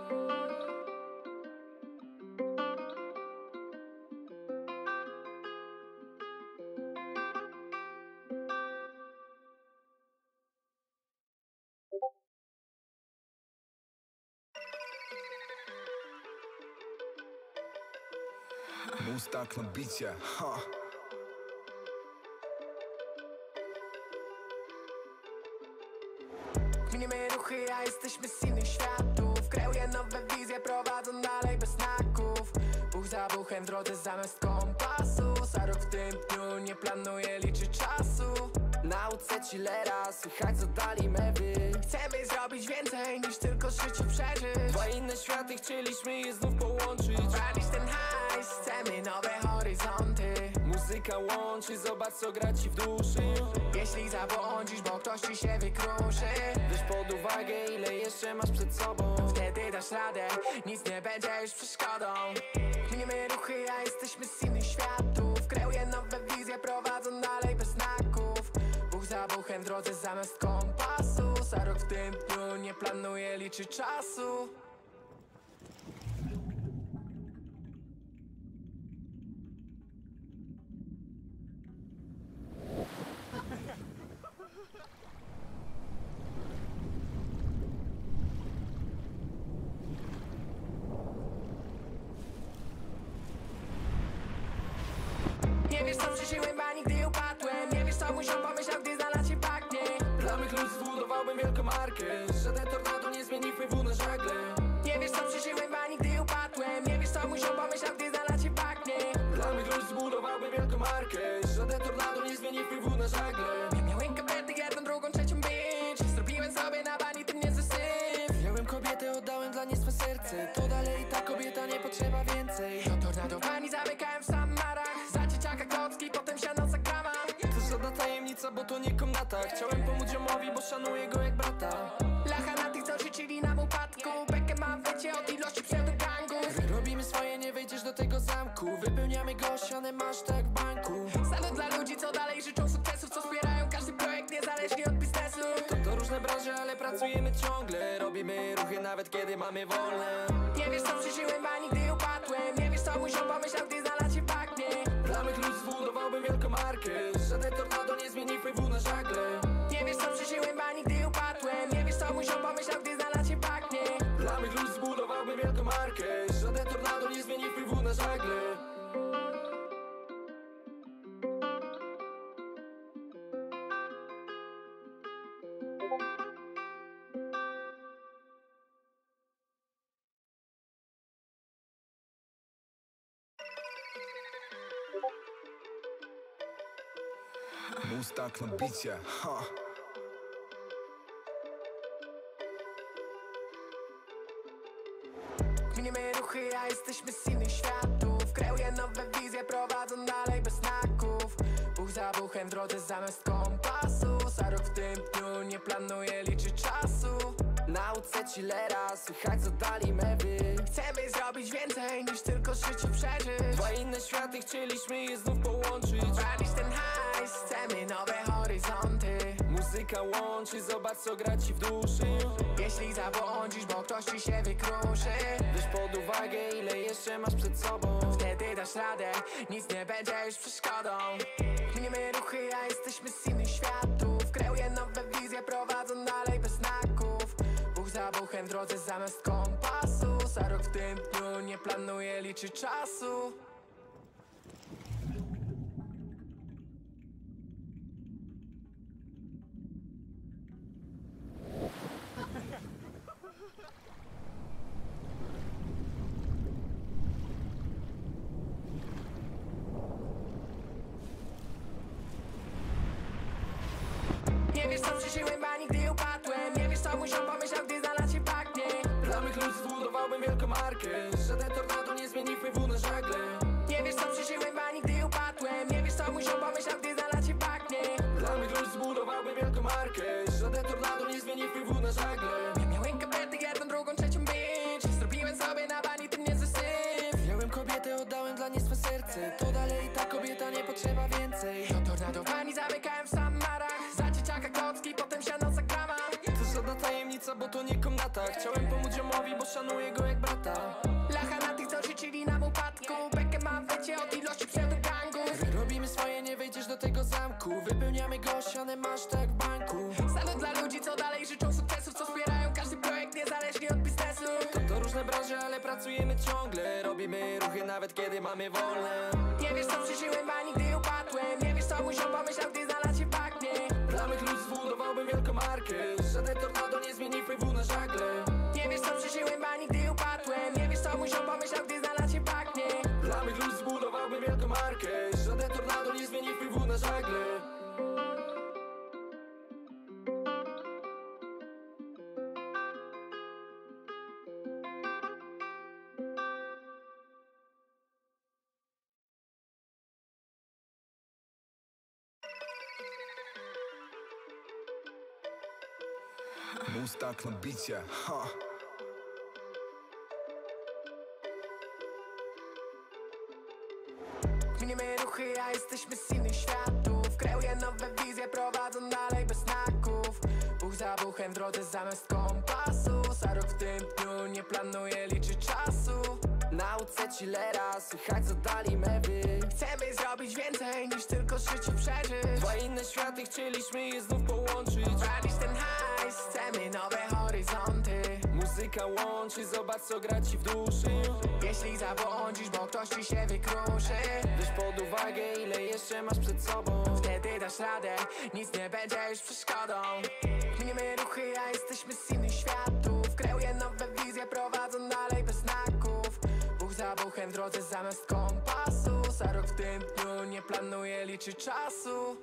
Mustak na bicie, ha. Kminimy ruchy, a jesteśmy z innych światów. Kreuję nowe wizje, prowadzą dalej bez znaków. Buch za buchem w drodze zamiast kompasu. Za rok w tym dniu nie planuję liczyć czasu. Nauce chillera, słychać z oddali mewy. Chcemy zrobić więcej niż tylko życiu przeżyć. Dwa inne światy chcieliśmy je znów połączyć. Bralić ten hajs, chcemy nowe horyzonty. Muzyka łączy, zobacz co gra ci w duszy. Jeśli zabłądzisz, bo ktoś ci się wykruszy, Weź pod uwagę ile jeszcze masz przed sobą. wtedy dasz radę, nic nie będzie już przeszkodą. Kminimy ruchy, a jesteśmy z innych światów. Kreuję nowe wizje, prowadzą dalej bez znaków. Buch za buchem w drodze zamiast kompasu. Za rok w tym dniu nie planuję liczyć czasu. Nie wiesz co przeżyłem, a nigdy upadłem. Nie wiesz co mój ziom pomyślał, gdy znalazł się w bagnie. Dla mych ludzi zbudowałbym wielką markę. Żaden tornado nie zmieni wpływu na żagle. Nie wiesz co przeżyłem, a nigdy upadłem. Nie wiesz co mój ziom pomyślał, gdy znalazł się w bagnie. Dla mych ludzi zbudowałbym wielką markę. komnatach. Chciałem pomóc ziomowi, bo szanuję go jak brata. Lacha na tych, co życzyli nam upadku. Bekę mam wiecie od ilości pseudogangów. Robimy swoje, nie wejdziesz do tego zamku. Wypełniamy go, ścianę masz tak w banku. Salut dla ludzi, co dalej życzą sukcesów, co wspierają każdy projekt niezależnie od biznesu. To różne branże, ale pracujemy ciągle. Robimy ruchy nawet kiedy mamy wolne. Nie wiesz co przeżyłem, a nigdy upadłem. Nie wiesz co mój ziom pomyślał, gdy znalazł się w bagnie. Dla mych ludzi zbudowałbym wielką markę. Żaden tornado nie zmieni wpływu na żagle. Nie wiesz co przeżyłem, a nigdy upadłem. Nie wiesz co mój ziom pomyślał, gdy znalazł się w bagnie. Dla mych ludzi zbudowałbym wielką markę. Żaden tornado nie zmieni wpływu na żagle. Mustak na bicie, ha. Kminiemy ruchy, a jesteśmy z innych światów. Kreuję nowe wizje, prowadzą dalej bez znaków. Buch za buchem w drodze zamiast kompasu. Za rok w tym dniu nie planuję liczyć czasu. Nauce chillera, słychać co dali mewy. Chcemy zrobić więcej niż tylko życie przeżyć. Dwa inne światy chcieliśmy je znów połączyć. Bralić ten hajs, chcemy nowe horyzonty. Muzyka łączy, zobacz co gra ci w duszy. Jeśli zabłądzisz, bo ktoś ci się wykruszy, Weź pod uwagę ile jeszcze masz przed sobą. wtedy dasz radę, nic nie będzie już przeszkodą. Kminiemy ruchy, a jesteśmy z innych światów. Kreuję nowe wizje, prowadzą dalej bez znaków. Buch za buchem w drodze zamiast kompasu. Za rok w tym dniu nie planuję liczyć czasu. Nie wiesz co przeżyłem, a nigdy upadłem. Nie wiesz co mój ziom pomyślał, gdy znalazł się w bagnie. Dla mych ludzi zbudowałbym wielką markę. Żaden tornado nie zmieni wpływu na żagle. Nie wiesz co przeżyłem, a nigdy upadłem. Nie wiesz co mój ziom pomyślał, gdy znalazł się w bagnie. Dla mych ludzi zbudowałbym wielką markę. Żaden tornado nie zmieni wpływu na żagle. Miałem kobiety, jedną, drugą, trzecią bitch. Zrobiłem sobie na bani ten niezły syf. Miałem kobietę, oddałem dla niej swe serce. To dalej ta kobieta, nie potrzeba więcej. Do tornadowani zamykałem w Samarach. Za dzieciaka klocki, potem siano za grama. To żadna tajemnica, bo to nie komnata. Chciałem pomóc ziomowi, bo szanuję go jak brata. Lacha na tych, co życzyli nam upadku. Bekę mam wiecie od ilości pseudogangów. Robimy swoje, nie wejdziesz do tego zamku. Wypełniamy go, ścianę masz tak w banku. Salut dla ludzi, co dalej życzą sukcesów, co wspierają każdy projekt niezależnie od biznesu. To różne branże, ale pracujemy ciągle. Robimy ruchy nawet kiedy mamy wolne. Nie wiesz co przeżyłem, a nigdy upadłem. Nie wiesz co mój ziom pomyślał, gdy znalazł się w bagnie. Dla mych ludzi zbudowałbym wielką markę. Żaden tornado nie zmieni wpływu na żagle. Nie wiesz co przeżyłem, a nigdy upadłem. Nie wiesz co mój ziom pomyślał, gdy znalazł się w bagnie. Dla mych ludzi zbudowałbym wielką markę. Żaden tornado nie zmieni wpływu na żagle. Mustak na bicie, ha. Kminiemy ruchy, a jesteśmy z innych światów. Kreuję nowe wizje, prowadzą dalej bez znaków. Buch za buchem w drodze zamiast kompasu. Za rok w tym dniu nie planuję liczyć czasu. Nauce chillera, słychać co dali mewy. Chcemy zrobić więcej niż tylko życie przeżyć. Dwa inne światy chcieliśmy je znów połączyć. Bralić ten hajs, chcemy nowe horyzonty. Muzyka łączy, zobacz co gra ci w duszy. Jeśli zabłądzisz, bo ktoś ci się wykruszy, Weź pod uwagę ile jeszcze masz przed sobą. wtedy dasz radę, nic nie będzie już przeszkodą. Kminiemy ruchy, a jesteśmy z innych światów. Kreuję nowe wizje, prowadzą dalej bez znaków. Buch za buchem w drodze zamiast kompasu. Za rok w tym dniu nie planuję liczyć czasu.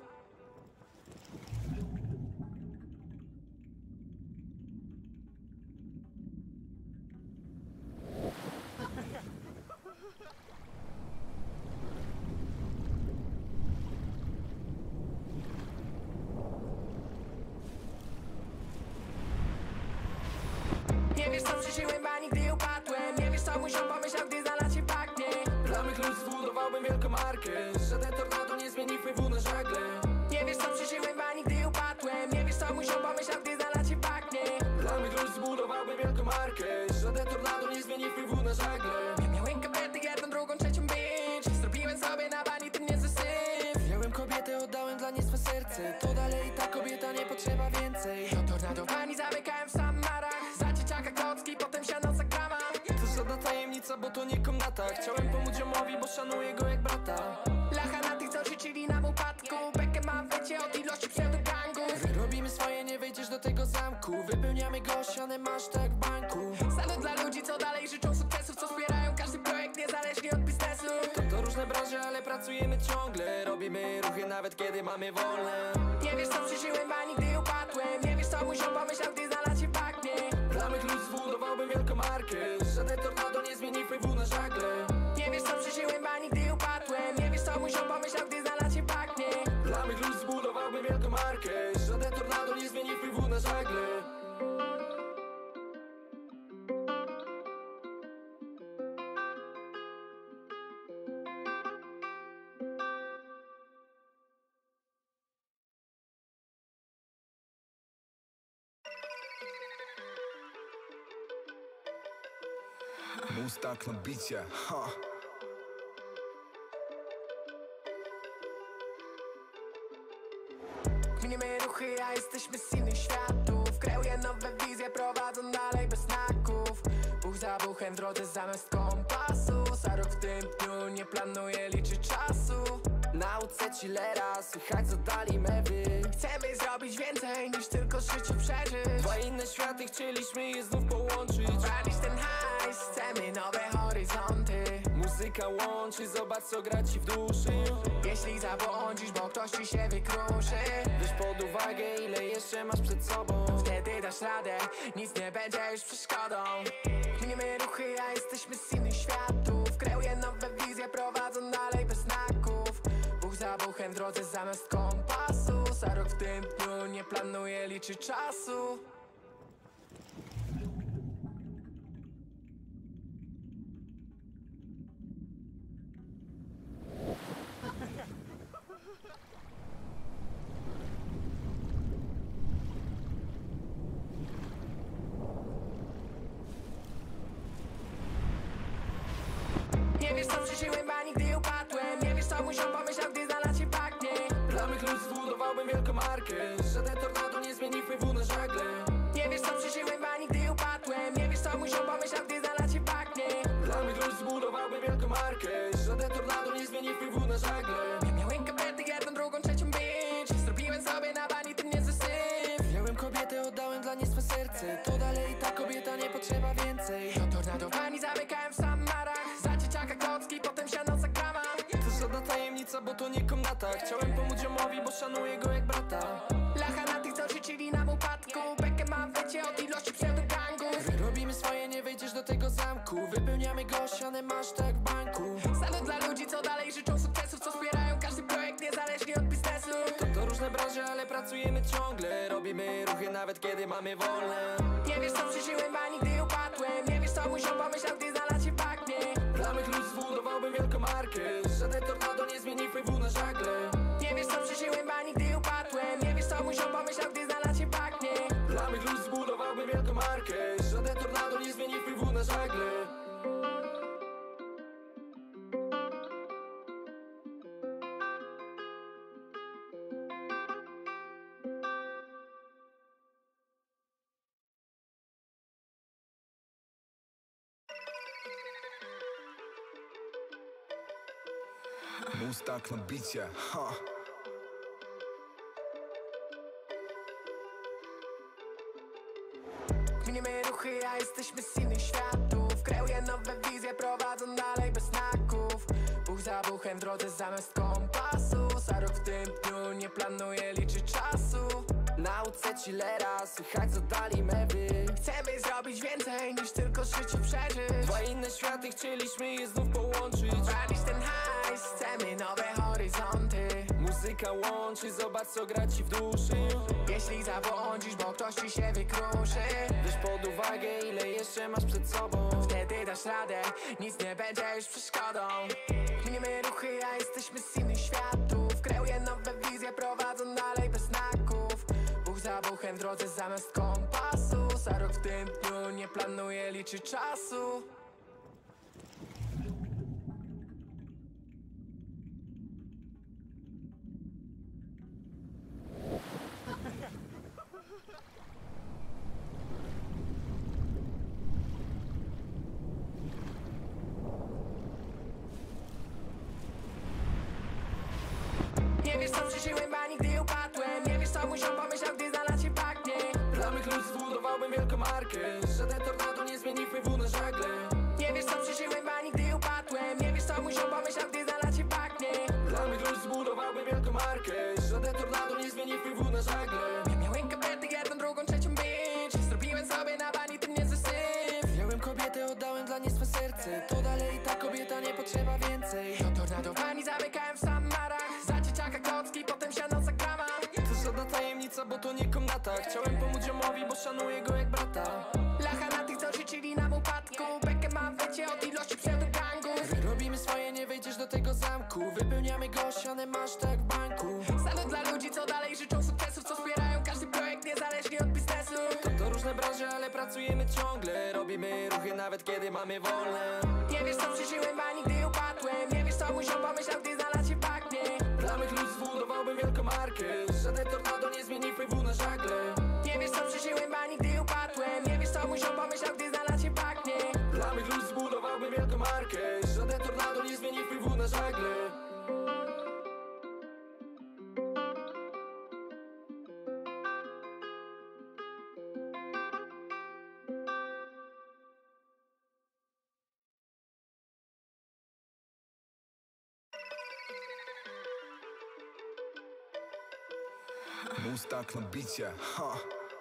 Nie wiesz co przeżyłem, a nigdy upadłem. Nie wiesz co mój ziom pomyślał, gdy znalazł się w bagnie. Dla mych ludzi zbudowałbym wielką markę. Żaden tornado nie zmieni wpływu na żagle. Nie wiesz co przeżyłem, a nigdy upadłem. Nie wiesz co mój ziom pomyślał, gdy znalazł się w bagnie. Dla mych ludzi zbudowałbym wielką markę. Żaden tornado nie zmieni wpływu na żagle. Miałem kobiety, jedną, drugą, trzecią bitch. Zrobiłem sobie na bani, tym nie zasyp. Wziąłem kobietę, oddałem dla niej swe serce. To dalej ta kobieta, nie potrzeba więcej. Do tornadowani zamykałem w Samarach. Za dzieciaka klocki, potem siano za grama. To żadna tajemnica, bo to nie komnata. Chciałem pomóc ziomowi, bo szanuję go jak brata. Lacha na tych, co życzyli nam upadku. Bekę mam wiecie od ilości pseudogangów. Robimy swoje, nie wejdziesz do tego zamku. Wypełniamy go, ścianę masz tak w banku. Salut dla ludzi, co dalej życzą sukcesów. Co wspierają każdy projekt, niezależnie od biznesu. To różne branże, ale pracujemy ciągle. Robimy ruchy nawet kiedy mamy wolne. Nie wiesz co przeżyłem, a nigdy upadłem. Nie wiesz co mój ziom pomyślał, gdy znalazł się w bagnie. Dla mych ludzi zbudowałbym wielką markę. Żaden tornado nie zmieni wpływu na żagle. Nie wiesz co przeżyłem, a nigdy upadłem. Nie wiesz co mój ziom pomyślał, gdy znalazł się w bagnie. Dla mych ludzi zbudowałbym wielką markę. Żaden tornado nie zmieni wpływu na żagle. Mustak na bicie, ha. Kminiemy ruchy, a jesteśmy z innych światów. Kreuję nowe wizje, prowadzą dalej bez znaków. Buch za buchem w drodze zamiast kompasu. Za rok w tym dniu nie planuję liczyć czasu. Nauce chillera, słychać co dali mewy. Chcemy zrobić więcej niż tylko życie przeżyć. Dwa inne światy chcieliśmy je znów połączyć. Radić ten hajs, chcemy nowe horyzonty. Muzyka łączy, zobacz co gra ci w duszy. Jeśli zabłądzisz, bo ktoś ci się wykruszy, Weź pod uwagę ile jeszcze masz przed sobą. wtedy dasz radę, nic nie będzie już przeszkodą. Kminiemy ruchy, a jesteśmy z innych światów. Kreuję nowe wizje, prowadzą dalej bez znaków. Buch za buchem w drodze zamiast kompasu. Za rok w tym dniu nie planuję liczyć czasu. Nie wiesz co przeżyłem, a nigdy upadłem. Nie wiesz co mój ziom pomyślał, gdy znalazł się w bagnie. Dla mych ludzi zbudowałbym wielką markę. Żaden tornado nie zmieni wpływu na żagle. Nie wiesz co przeżyłem, a nigdy upadłem. Nie wiesz co mój ziom pomyślał, gdy znalazł się w bagnie. Dla mych ludzi zbudowałbym wielką markę. Żaden tornado nie zmieni wpływu na żagle. Miałem kobiety, jedną, drugą, trzecią bitch. Zrobiłem sobie na bani, tym nie zasyp. Wziąłem kobietę, oddałem dla niej swe serce. To dalej ta kobieta, nie potrzeba więcej. Do tornadowani zamykałem w Samarach. Za dzieciaka klocki, potem siano za grama. To żadna tajemnica, bo to nie komnata. Chciałem pomóc ziomowi, bo szanuję go jak brata. Lacha na tych, co życzyli nam upadku. Bekę mam wiecie od ilości pseudogangów. Robimy swoje, nie wejdziesz do tego zamku. Wypełniamy go, ścianę masz tak w banku. Salut dla ludzi, co dalej życzą sukcesów. Co wspierają każdy projekt, niezależnie od biznesu. To różne branże, ale pracujemy ciągle. Robimy ruchy nawet kiedy mamy wolne. Nie wiesz co przeżyłem, a nigdy upadłem. Nie wiesz co mój ziom pomyślał, gdy znalazł się w bagnie. Dla mych ludzi zbudowałbym wielką markę. Żaden tornado nie zmieni wpływu na żagle. Nie wiesz co przeżyłem, a nigdy upadłem. Nie wiesz co mój ziom pomyślał, gdy znalazł się w bagnie. Dla mych ludzi zbudowałbym wielką markę. Żaden tornado nie zmieni wpływu na żagle. Mustak na bicie, ha. Kminiemy ruchy, a jesteśmy z innych światów. Kreuję nowe wizje, prowadzą dalej bez znaków. Buch za buchem w drodze zamiast kompasu. Za rok w tym dniu nie planuję liczyć czasu. Nauce chillera, słychać co dali mewy. Chcemy zrobić więcej niż tylko życie przeżyć. Dwa inne światy chcieliśmy je znów połączyć. Radić ten hajs, chcemy nowe horyzonty. Muzyka łączy, zobacz co gra ci w duszy. Jeśli zabłądzisz, bo ktoś ci się wykruszy, Weź pod uwagę ile jeszcze masz przed sobą. wtedy dasz radę, nic nie będzie już przeszkodą. Kminiemy ruchy, a jesteśmy z innych światów. Kreuję nowe wizje, prowadzą dalej bez znaków. Buch za buchem w drodze zamiast kompasu. Za rok w tym dniu nie planuję liczyć czasu. Nie wiesz co przeżyłem, a nigdy upadłem. Nie wiesz co mój ziom pomyślał, gdy znalazł się bagnie. Dla mych ludzi zbudowałbym wielką markę. Żaden tornado nie zmieni wpływu na żagle. Nie wiesz co przeżyłem, a nigdy upadłem. Nie wiesz co mój ziom pomyślał, gdy znalazł się bagnie. Dla mych ludzi zbudowałbym wielką markę. Żaden tornado nie zmieni wpływu na żagle. Miałem kobiety, jedną, drugą, trzecią być. Zrobiłem sobie na bani, tym nie zasyp. Wziąłem kobietę, oddałem dla niej swe serce. To dalej ta kobieta, nie potrzeba więcej. Do tornadowani zamykałem w Samarach. Za dzieciaka kocki, potem siano za grama. To żadna tajemnica, bo to nie komnata. Chciałem pomóc ziomowi, bo szanuję go jak brata. Lacha na tych, co życzyli nam upadku. Bekę mam w wiecie od ilości pseudogangów. Robimy swoje, nie wejdziesz do tego zamku. Wypełniamy go, ścianę masz tak w banku. Salut dla ludzi, co dalej życzą sukcesów, co wspierają każdy projekt niezależnie od biznesu. To różne branże, ale pracujemy ciągle. Robimy ruchy nawet kiedy mamy wolne. Nie wiesz co przeżyłem, a nigdy upadłem. Nie wiesz co mój ziom pomyślał, gdy znalazł się w bagnie. Dla mych ludzi zbudowałbym wielką markę. Żaden tornado nie zmieni wpływu na żagle. Nie wiesz co przeżyłem, a nigdy upadłem. Nie wiesz co mój ziom pomyślał, gdy znalazł się w bagnie. Dla mych ludzi zbudowałbym wielką markę. Żaden tornado nie zmieni wpływu na żagle. Mustak na bicie, ha.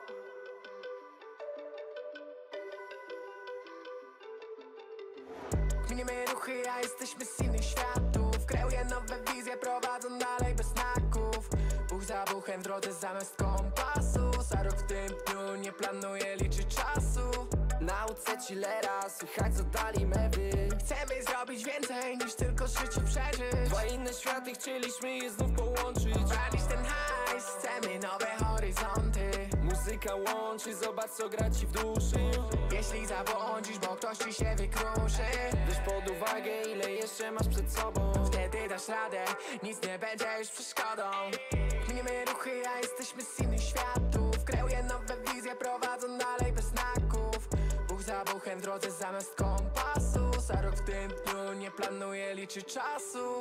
Kminiemy ruchy, a jesteśmy z innych światów. Kreuję nowe wizje, prowadzą dalej bez znaków. Buch za buchem w drodze zamiast kompasu. Za rok w tym dniu nie planuję liczyć czasu. Nauce chillera, słychać co dali mewy. Chcemy zrobić więcej niż tylko życie przeżyć. Dwa inne światy chcieliśmy je znów połączyć. Bralić ten hajs, chcemy nowe horyzonty. Muzyka łączy, zobacz co gra ci w duszy. Jeśli zabłądzisz, bo ktoś ci się wykruszy, Weź pod uwagę ile jeszcze masz przed sobą. wtedy dasz radę, nic nie będzie już przeszkodą. Kminiemy ruchy, a jesteśmy z innych światów. Kreuję nowe wizje, prowadzą dalej bez znaków. Buch za buchem w drodze zamiast kompasu. Za rok w tym dniu nie planuję liczyć czasu.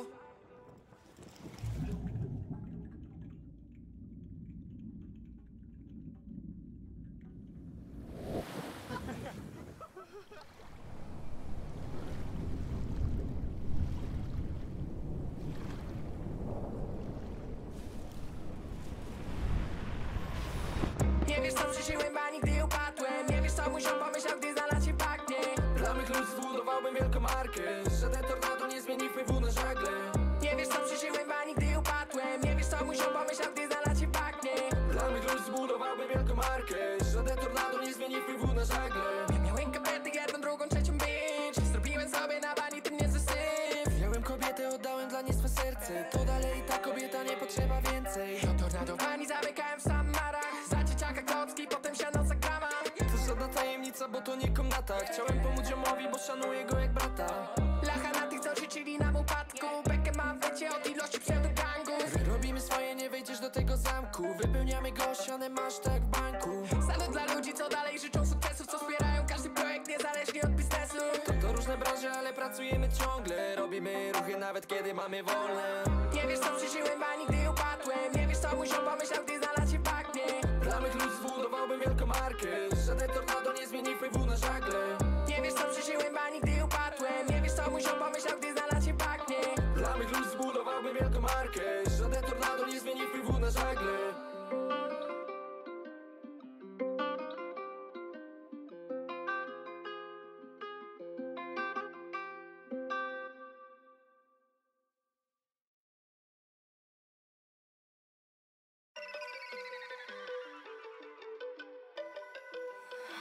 Nie wiesz co przeżyłem, a nigdy upadłem. Nie wiesz co mój ziom pomyślał, gdy znalazł się w bagnie. Dla mych ludzi zbudowałbym wielką markę. Żaden tornado nie zmieni wpływu na żagle. Nie wiesz co przeżyłem, a nigdy upadłem. Nie wiesz co mój ziom pomyślał, gdy znalazł się w bagnie. Dla mych ludzi zbudowałbym wielką markę. Żaden tornado nie zmieni wpływu na żagle. Miałem kobiety, jedną, drugą, trzecią być. Zrobiłem sobie na bani, tym nie zasyp. Wziąłem kobietę, oddałem dla niej swe serce. To dalej ta kobieta, nie potrzeba więcej. Do tornadowani zamykałem w Samarach. Za dzieciaka kocki, potem siano za grama. To żadna tajemnica, bo to nie komnata. Chciałem pomóc ziomowi, bo szanuję go jak brata. Lacha na tych, co życzyli nam upadku. Bekę mam w wiecie od ilości pseudogangów. Robimy swoje, nie wejdziesz do tego zamku. Wypełniamy go, ścianę masz tak w banku. Salut dla ludzi, co dalej życzą sukcesów, co wspierają każdy projekt niezależnie od biznesu. To różne branże, ale pracujemy ciągle. Robimy ruchy nawet kiedy mamy wolne. Nie wiesz co przeżyłem, a nigdy upadłem. Nie wiesz co mój ziom pomyślał, gdy znalazł się w bagnie. Dla mych ludzi zbudowałbym wielką markę. Żaden tornado nie zmieni wpływu na żagle. Nie wiesz co przeżyłem, a nigdy upadłem. Nie wiesz co mój ziom pomyślał, gdy znalazł się w bagnie. Dla mych ludzi zbudowałbym wielką markę. Żaden tornado nie zmieni wpływu na żagle.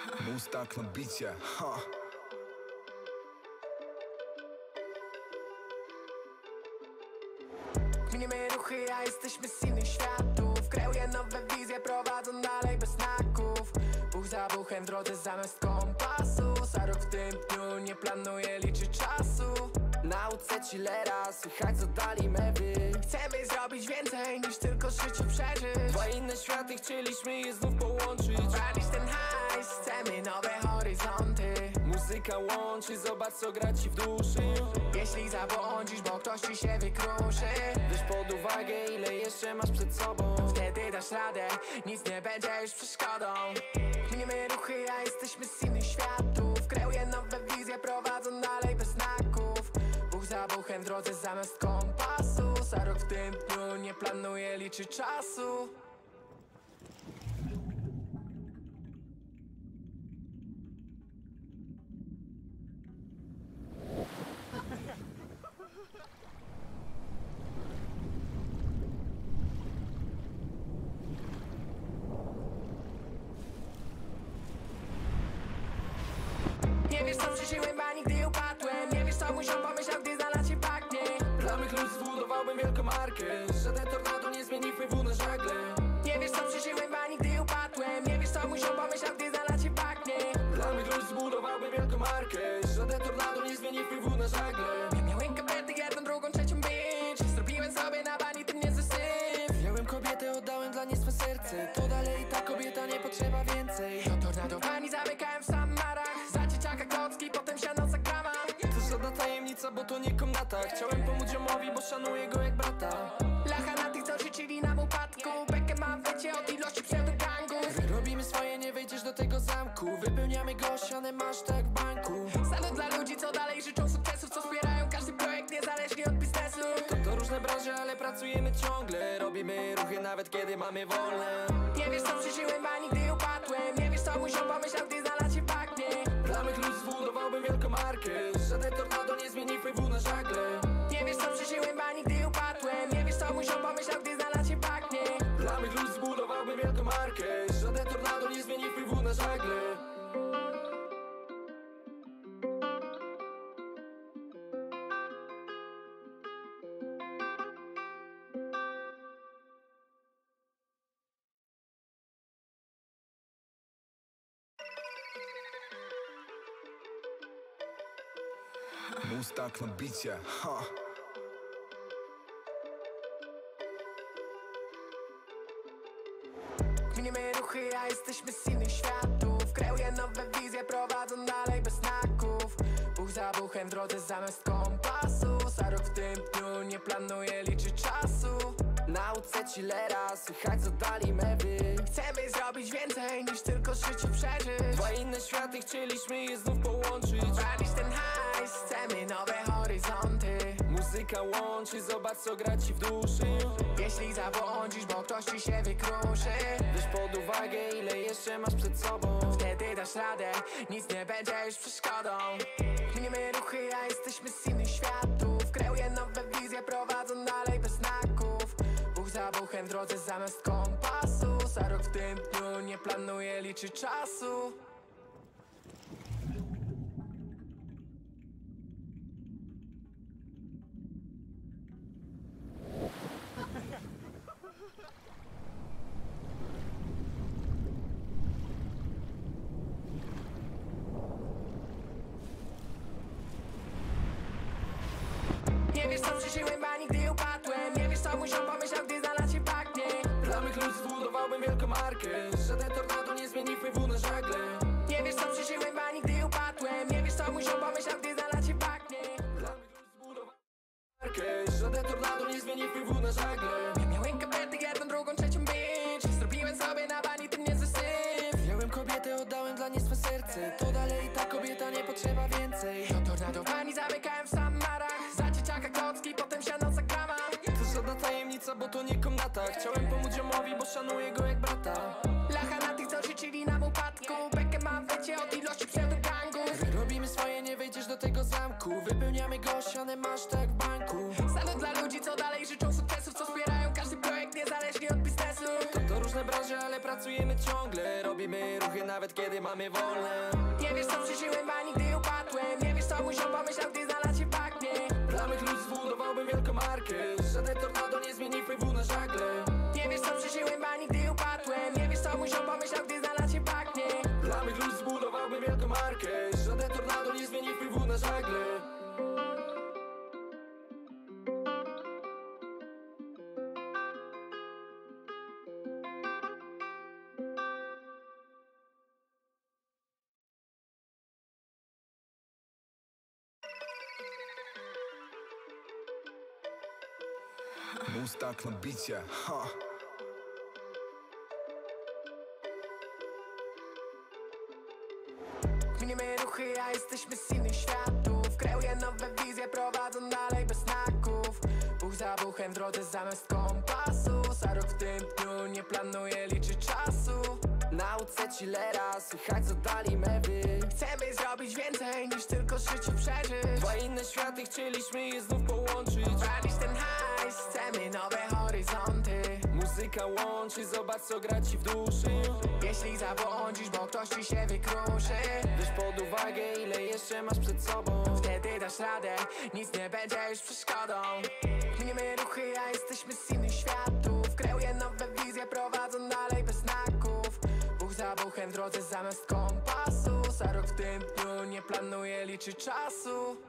Mustak na bicie, ha. Kminiemy ruchy, a jesteśmy z innych światów. Kreuję nowe wizje, prowadzą dalej bez znaków. Buch za buchem w drodze zamiast kompasu. Za rok w tym dniu nie planuję liczyć czasu. Nauce chillera, słychać co dali mewy. Chcemy zrobić więcej niż tylko życie przeżyć. Dwa inne światy chcieliśmy je znów połączyć. Bralić ten hajs, chcemy nowe horyzonty. Muzyka łączy, zobacz co gra ci w duszy. Jeśli zabłądzisz, bo ktoś ci się wykruszy, Weź pod uwagę ile jeszcze masz przed sobą. wtedy dasz radę, nic nie będzie już przeszkodą. Kminiemy ruchy, a jesteśmy z innych światów. Kreuję nowe wizje, prowadzą dalej bez znaków. Buch za buchem w drodze zamiast kompasu. Za rok w tym dniu nie planuję liczyć czasu. Nie wiesz co przeżyłem, a nigdy upadłem. Nie wiesz co mój ziom pomyślał, gdy znalazł się bagnie. Dla mych ludzi zbudowałbym wielką markę. Żaden tornado nie zmieni wpływu na żagle. Nie wiesz co przeżyłem, a nigdy upadłem. Nie wiesz co mój ziom pomyślał, gdy znalazł się bagnie. Dla mych ludzi zbudowałbym wielką markę. Żaden tornado nie zmieni wpływu na żagle. Miałem kobiety, jedną, drugą, trzecią bitch. Zrobiłem sobie na bani, tym nie zasyp. Miałem kobietę, oddałem dla niej swe serce. To dalej ta kobieta, nie potrzeba więcej. Do tornadowani zamykałem w Samarach. Za dzieciaka klocki, potem siano za grama. To żadna tajemnica, bo to nie komnata. Chciałem pomóc ziomowi, bo szanuję go jak brata. Lacha na tych, co życzyli nam upadku. Bekę mam w wiecie od ilości pseudogangów. Robimy swoje, nie wejdziesz do tego zamku. Wypełniamy go, siane masz tak w banku. Salut dla ludzi, co dalej życzą sukcesów. Co wspierają każdy projekt, niezależnie od biznesu. To różne branże, ale pracujemy ciągle. Robimy ruchy nawet kiedy mamy wolne. Nie wiesz co przeżyłem, a nigdy upadłem. Nie wiesz co mój ziom pomyślał, gdy znalazł się bagnie. Dla mych ludzi zbudowałbym wielką markę. Żaden tornado nie zmieni wpływu na żagle. Nie wiesz co przeżyłem, a nigdy upadłem. Nie wiesz co mój ziom pomyślał, gdy znalazł się bagnie. Dla mych ludzi zbudowałbym wielką markę. Żaden tornado nie zmieni wpływu na żagle. Mustak na bicie, ha. Kminiemy ruchy, a jesteśmy z innych światów. Kreuję nowe wizje, prowadzą dalej bez znaków. Buch za buchem w drodze zamiast kompasu. Za rok w tym dniu nie planuję liczyć czasu. Nauce chillera, słychać co dali mewy. Chcemy zrobić więcej niż tylko życie przeżyć. Dwa inne światy chcieliśmy je znów połączyć. Bralić ten hajs, chcemy nowe horyzonty. Muzyka łączy, zobacz co gra ci w duszy. Jeśli zabłądzisz, bo ktoś ci się wykruszy, Weź pod uwagę ile jeszcze masz przed sobą. wtedy dasz radę, nic nie będzie już przeszkodą. Kminiemy ruchy, a jesteśmy z innych światów. Kreuję nowe wizje, prowadzą dalej bez znaków. Buch za buchem w drodze zamiast kompasu. Za rok w tym dniu nie planuję liczyć czasu. Nie wiesz co przeżyłem, a nigdy upadłem. Nie wiesz co mój ziom pomyślał, gdy znalazł się bagnie. Dla mych ludzi zbudowałbym wielką markę. Żaden tornado nie zmieni wpływu na żagle. Nie wiesz co przeżyłem, a nigdy upadłem. Nie wiesz co mój ziom pomyślał, gdy znalazł się bagnie. Dla mych ludzi zbudowałbym markę. Żaden tornado nie zmieni wpływu na żagle. Miałem kobiety, jedną, drugą, trzecią bitch. Zrobiłem sobie na bani, tym nie zasyp. Miałem kobietę, oddałem dla niej swe serce. To dalej ta kobieta, nie potrzeba więcej. Do tornadowani zamykałem w Samarach. Za dzieciaka klocki, potem siano za grama. To żadna tajemnica, bo to nie komnata. Chciałem pomóc ziomowi, bo szanuję go jak brata. Lacha na tych, co życzyli nam upadku. Bekę mam w wiecie od ilości pseudogangów. Robimy swoje, nie wejdziesz do tego zamku. Wypełniamy go, siane masz tak w banku. Salut dla ludzi, co dalej życzą sukcesów. Co wspierają każdy projekt, niezależnie od biznesu. To różne branże, ale pracujemy ciągle. Robimy Robimy ruchy nawet kiedy mamy wolne. Nie wiesz co przeżyłem, a nigdy upadłem. Nie wiesz co mój ziom pomyślał, gdy znalazł się w bagnie. Dla mych ludzi zbudowałbym wielką markę. Żaden tornado nie zmieni wpływu na żagle. Nie wiesz co przeżyłem, a nigdy upadłem. Nie wiesz co mój ziom pomyślał, gdy znalazł się w bagnie. Dla mych ludzi zbudowałbym wielką markę. Żaden tornado nie zmieni wpływu na żagle. Mustak na bicie, ha. Kminiemy ruchy, a jesteśmy z innych światów. Kreuję nowe wizje, prowadzą dalej bez znaków. Buch za buchem w drodze zamiast kompasu. Za rok w tym dniu nie planuję liczyć czasu. Nauce chillera, słychać co dali mewy. Chcemy zrobić więcej niż tylko życie przeżyć. Dwa inne światy chcieliśmy je znów połączyć. Walić ten hajs, chcemy nowe horyzonty. Muzyka łączy, zobacz co gra ci w duszy. Jeśli zabłądzisz, bo ktoś ci się wykruszy, Weź pod uwagę ile jeszcze masz przed sobą. wtedy dasz radę, nic nie będzie już przeszkodą. Kminiemy ruchy, a jesteśmy z innych światów. Kreuję nowe wizje, prowadzą dalej bez znaków. Buch za buchem w drodze zamiast kompasu. Za rok w tym dniu nie planuję liczyć czasu.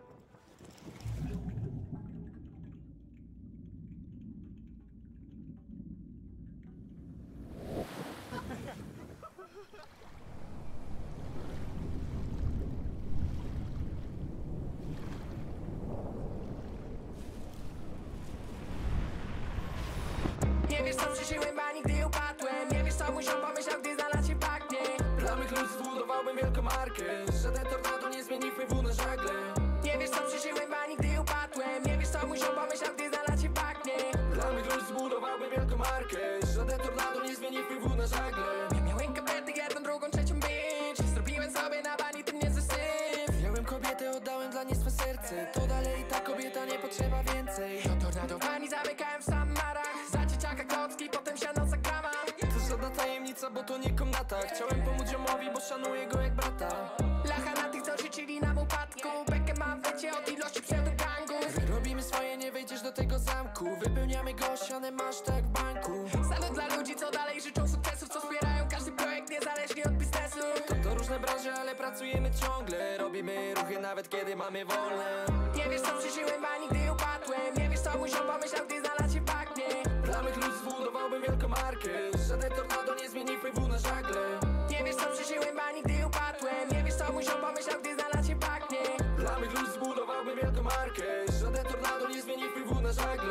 Nie wiesz co przeżyłem, a nigdy upadłem. Nie wiesz co mój ziom pomyślał, gdy znalazł się w bagnie. Dla mych ludzi zbudowałbym wielką markę. Żaden tornado nie zmieni wpływu na żagle. Nie wiesz co przeżyłem, a nigdy upadłem. Nie wiesz co mój ziom pomyślał, gdy znalazł się w bagnie. Dla mych ludzi zbudowałbym wielką markę. Żaden tornado nie zmieni wpływu na żagle. Miałem kobiety, jedną, drugą, trzecią bić. Zrobiłem sobie na bani, tym nie zasyp. Miałem kobietę, oddałem dla niej swe serce. To dalej ta kobieta, nie potrzeba więcej. Do tornadowani zamykałem w Samarach. Za dzieciaka klocki, potem siano za grama. To żadna tajemnica, bo to nie komnata. Chciałem pomóc ziomowi, bo szanuję go jak brata. Lacha na tych, co życzyli nam upadku. Bekę mam wiecie od ilości pseudogangów. Robimy swoje, nie wejdziesz do tego zamku. Wypełniamy go, ścianę masz tak w banku. Salut dla ludzi, co dalej życzą sukcesów, co wspierają każdy projekt niezależnie od biznesu. To różne branże, ale pracujemy ciągle. Robimy ruchy nawet kiedy mamy wolne. Nie wiesz co przeżyłem, a nigdy upadłem. Nie wiesz co mój ziom pomyślał, gdy znalazł się w bagnie. Dla mych ludzi zbudowałbym wielką markę. Żaden tornado nie zmieni wpływu na żagle. Nie wiesz co przeżyłem, a nigdy upadłem. Nie wiesz co mój ziom pomyślał, gdy znalazł się w bagnie. Dla mych ludzi zbudowałbym wielką markę. Żaden tornado nie zmieni wpływu na żagle.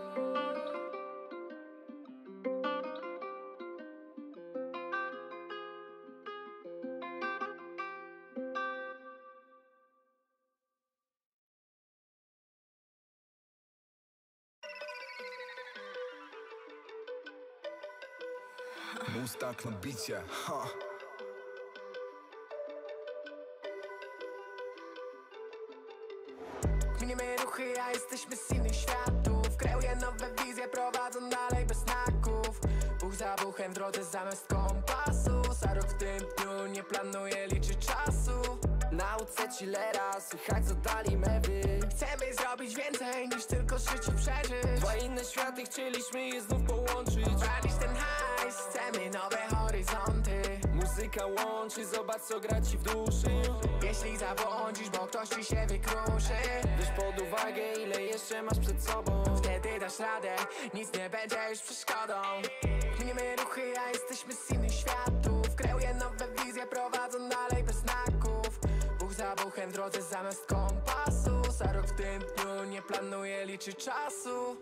Mustak na bicie, ha. Kminiemy ruchy, a jesteśmy z innych światów. Kreuję nowe wizje, prowadzą dalej bez znaków. Buch za buchem w drodze zamiast kompasu. Za rok w tym dniu nie planuję liczyć czasu. Nauce chillera, słychać co dali mewy. Chcemy zrobić więcej niż tylko życie przeżyć. Dwa inne światy chcieliśmy je znów połączyć. Walić ten hajs, chcemy nowe horyzonty. Muzyka łączy, zobacz co gra ci w duszy. Jeśli zabłądzisz, bo ktoś ci się wykruszy, Weź pod uwagę ile jeszcze masz przed sobą. wtedy dasz radę, nic nie będzie już przeszkodą. Kminiemy ruchy, a jesteśmy z innych światów. Kreuję nowe wizje, prowadzą dalej bez znaków. Buch za buchem w drodze zamiast kompasu. Za rok w tym dniu nie planuję liczyć czasu.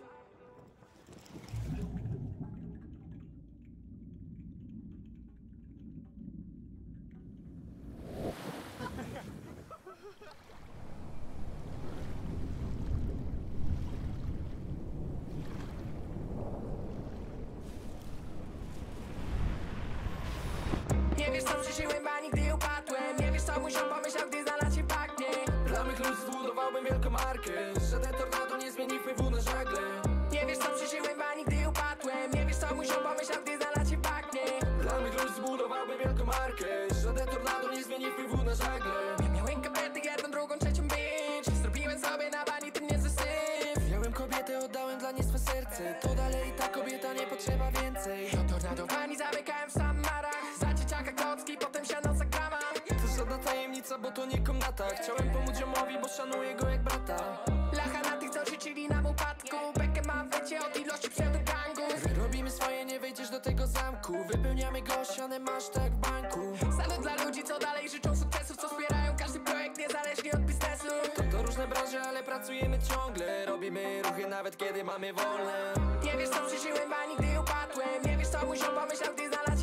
Nie wiesz co przeżyłem, a nigdy upadłem. Nie wiesz co mój ziom pomyślał, gdy znalazł się w bagnie. Dla mych ludzi zbudowałbym wielką markę. Żaden tornado nie zmieni wpływu na żagle. Nie wiesz co przeżyłem, a nigdy upadłem. Nie wiesz co mój ziom pomyślał, gdy znalazł się w bagnie. Dla mych ludzi zbudowałbym nie wpływu na żagle. Miałem kobiety, jedną, drugą, trzecią bitch. Zrobiłem sobie na bani, tym nie zasyp. Miałem kobietę, oddałem dla niej swe serce. To dalej ta kobieta, nie potrzeba więcej. Do tornadowani zamykałem w Samarach. Za dzieciaka kocki, potem siano za grama. To żadna tajemnica, bo to nie komnata. Chciałem pomóc ziomowi, bo szanuję go jak brata. Lacha na tych, co życzyli nam upadku. Bekę mam wiecie od ilości pseudogangów. Gdy robimy swoje, nie wejdziesz do tego zamku. Wypełniamy go, ścianę masz tak w banku. Salut dla ludzi, co dalej życzą sukcesów, co wspierają każdy projekt niezależnie od biznesu. To różne branże, ale pracujemy ciągle. Robimy ruchy nawet kiedy mamy wolne. Nie wiesz co przeżyłem, a nigdy upadłem. Nie wiesz co mój ziom pomyślał, gdy znalazł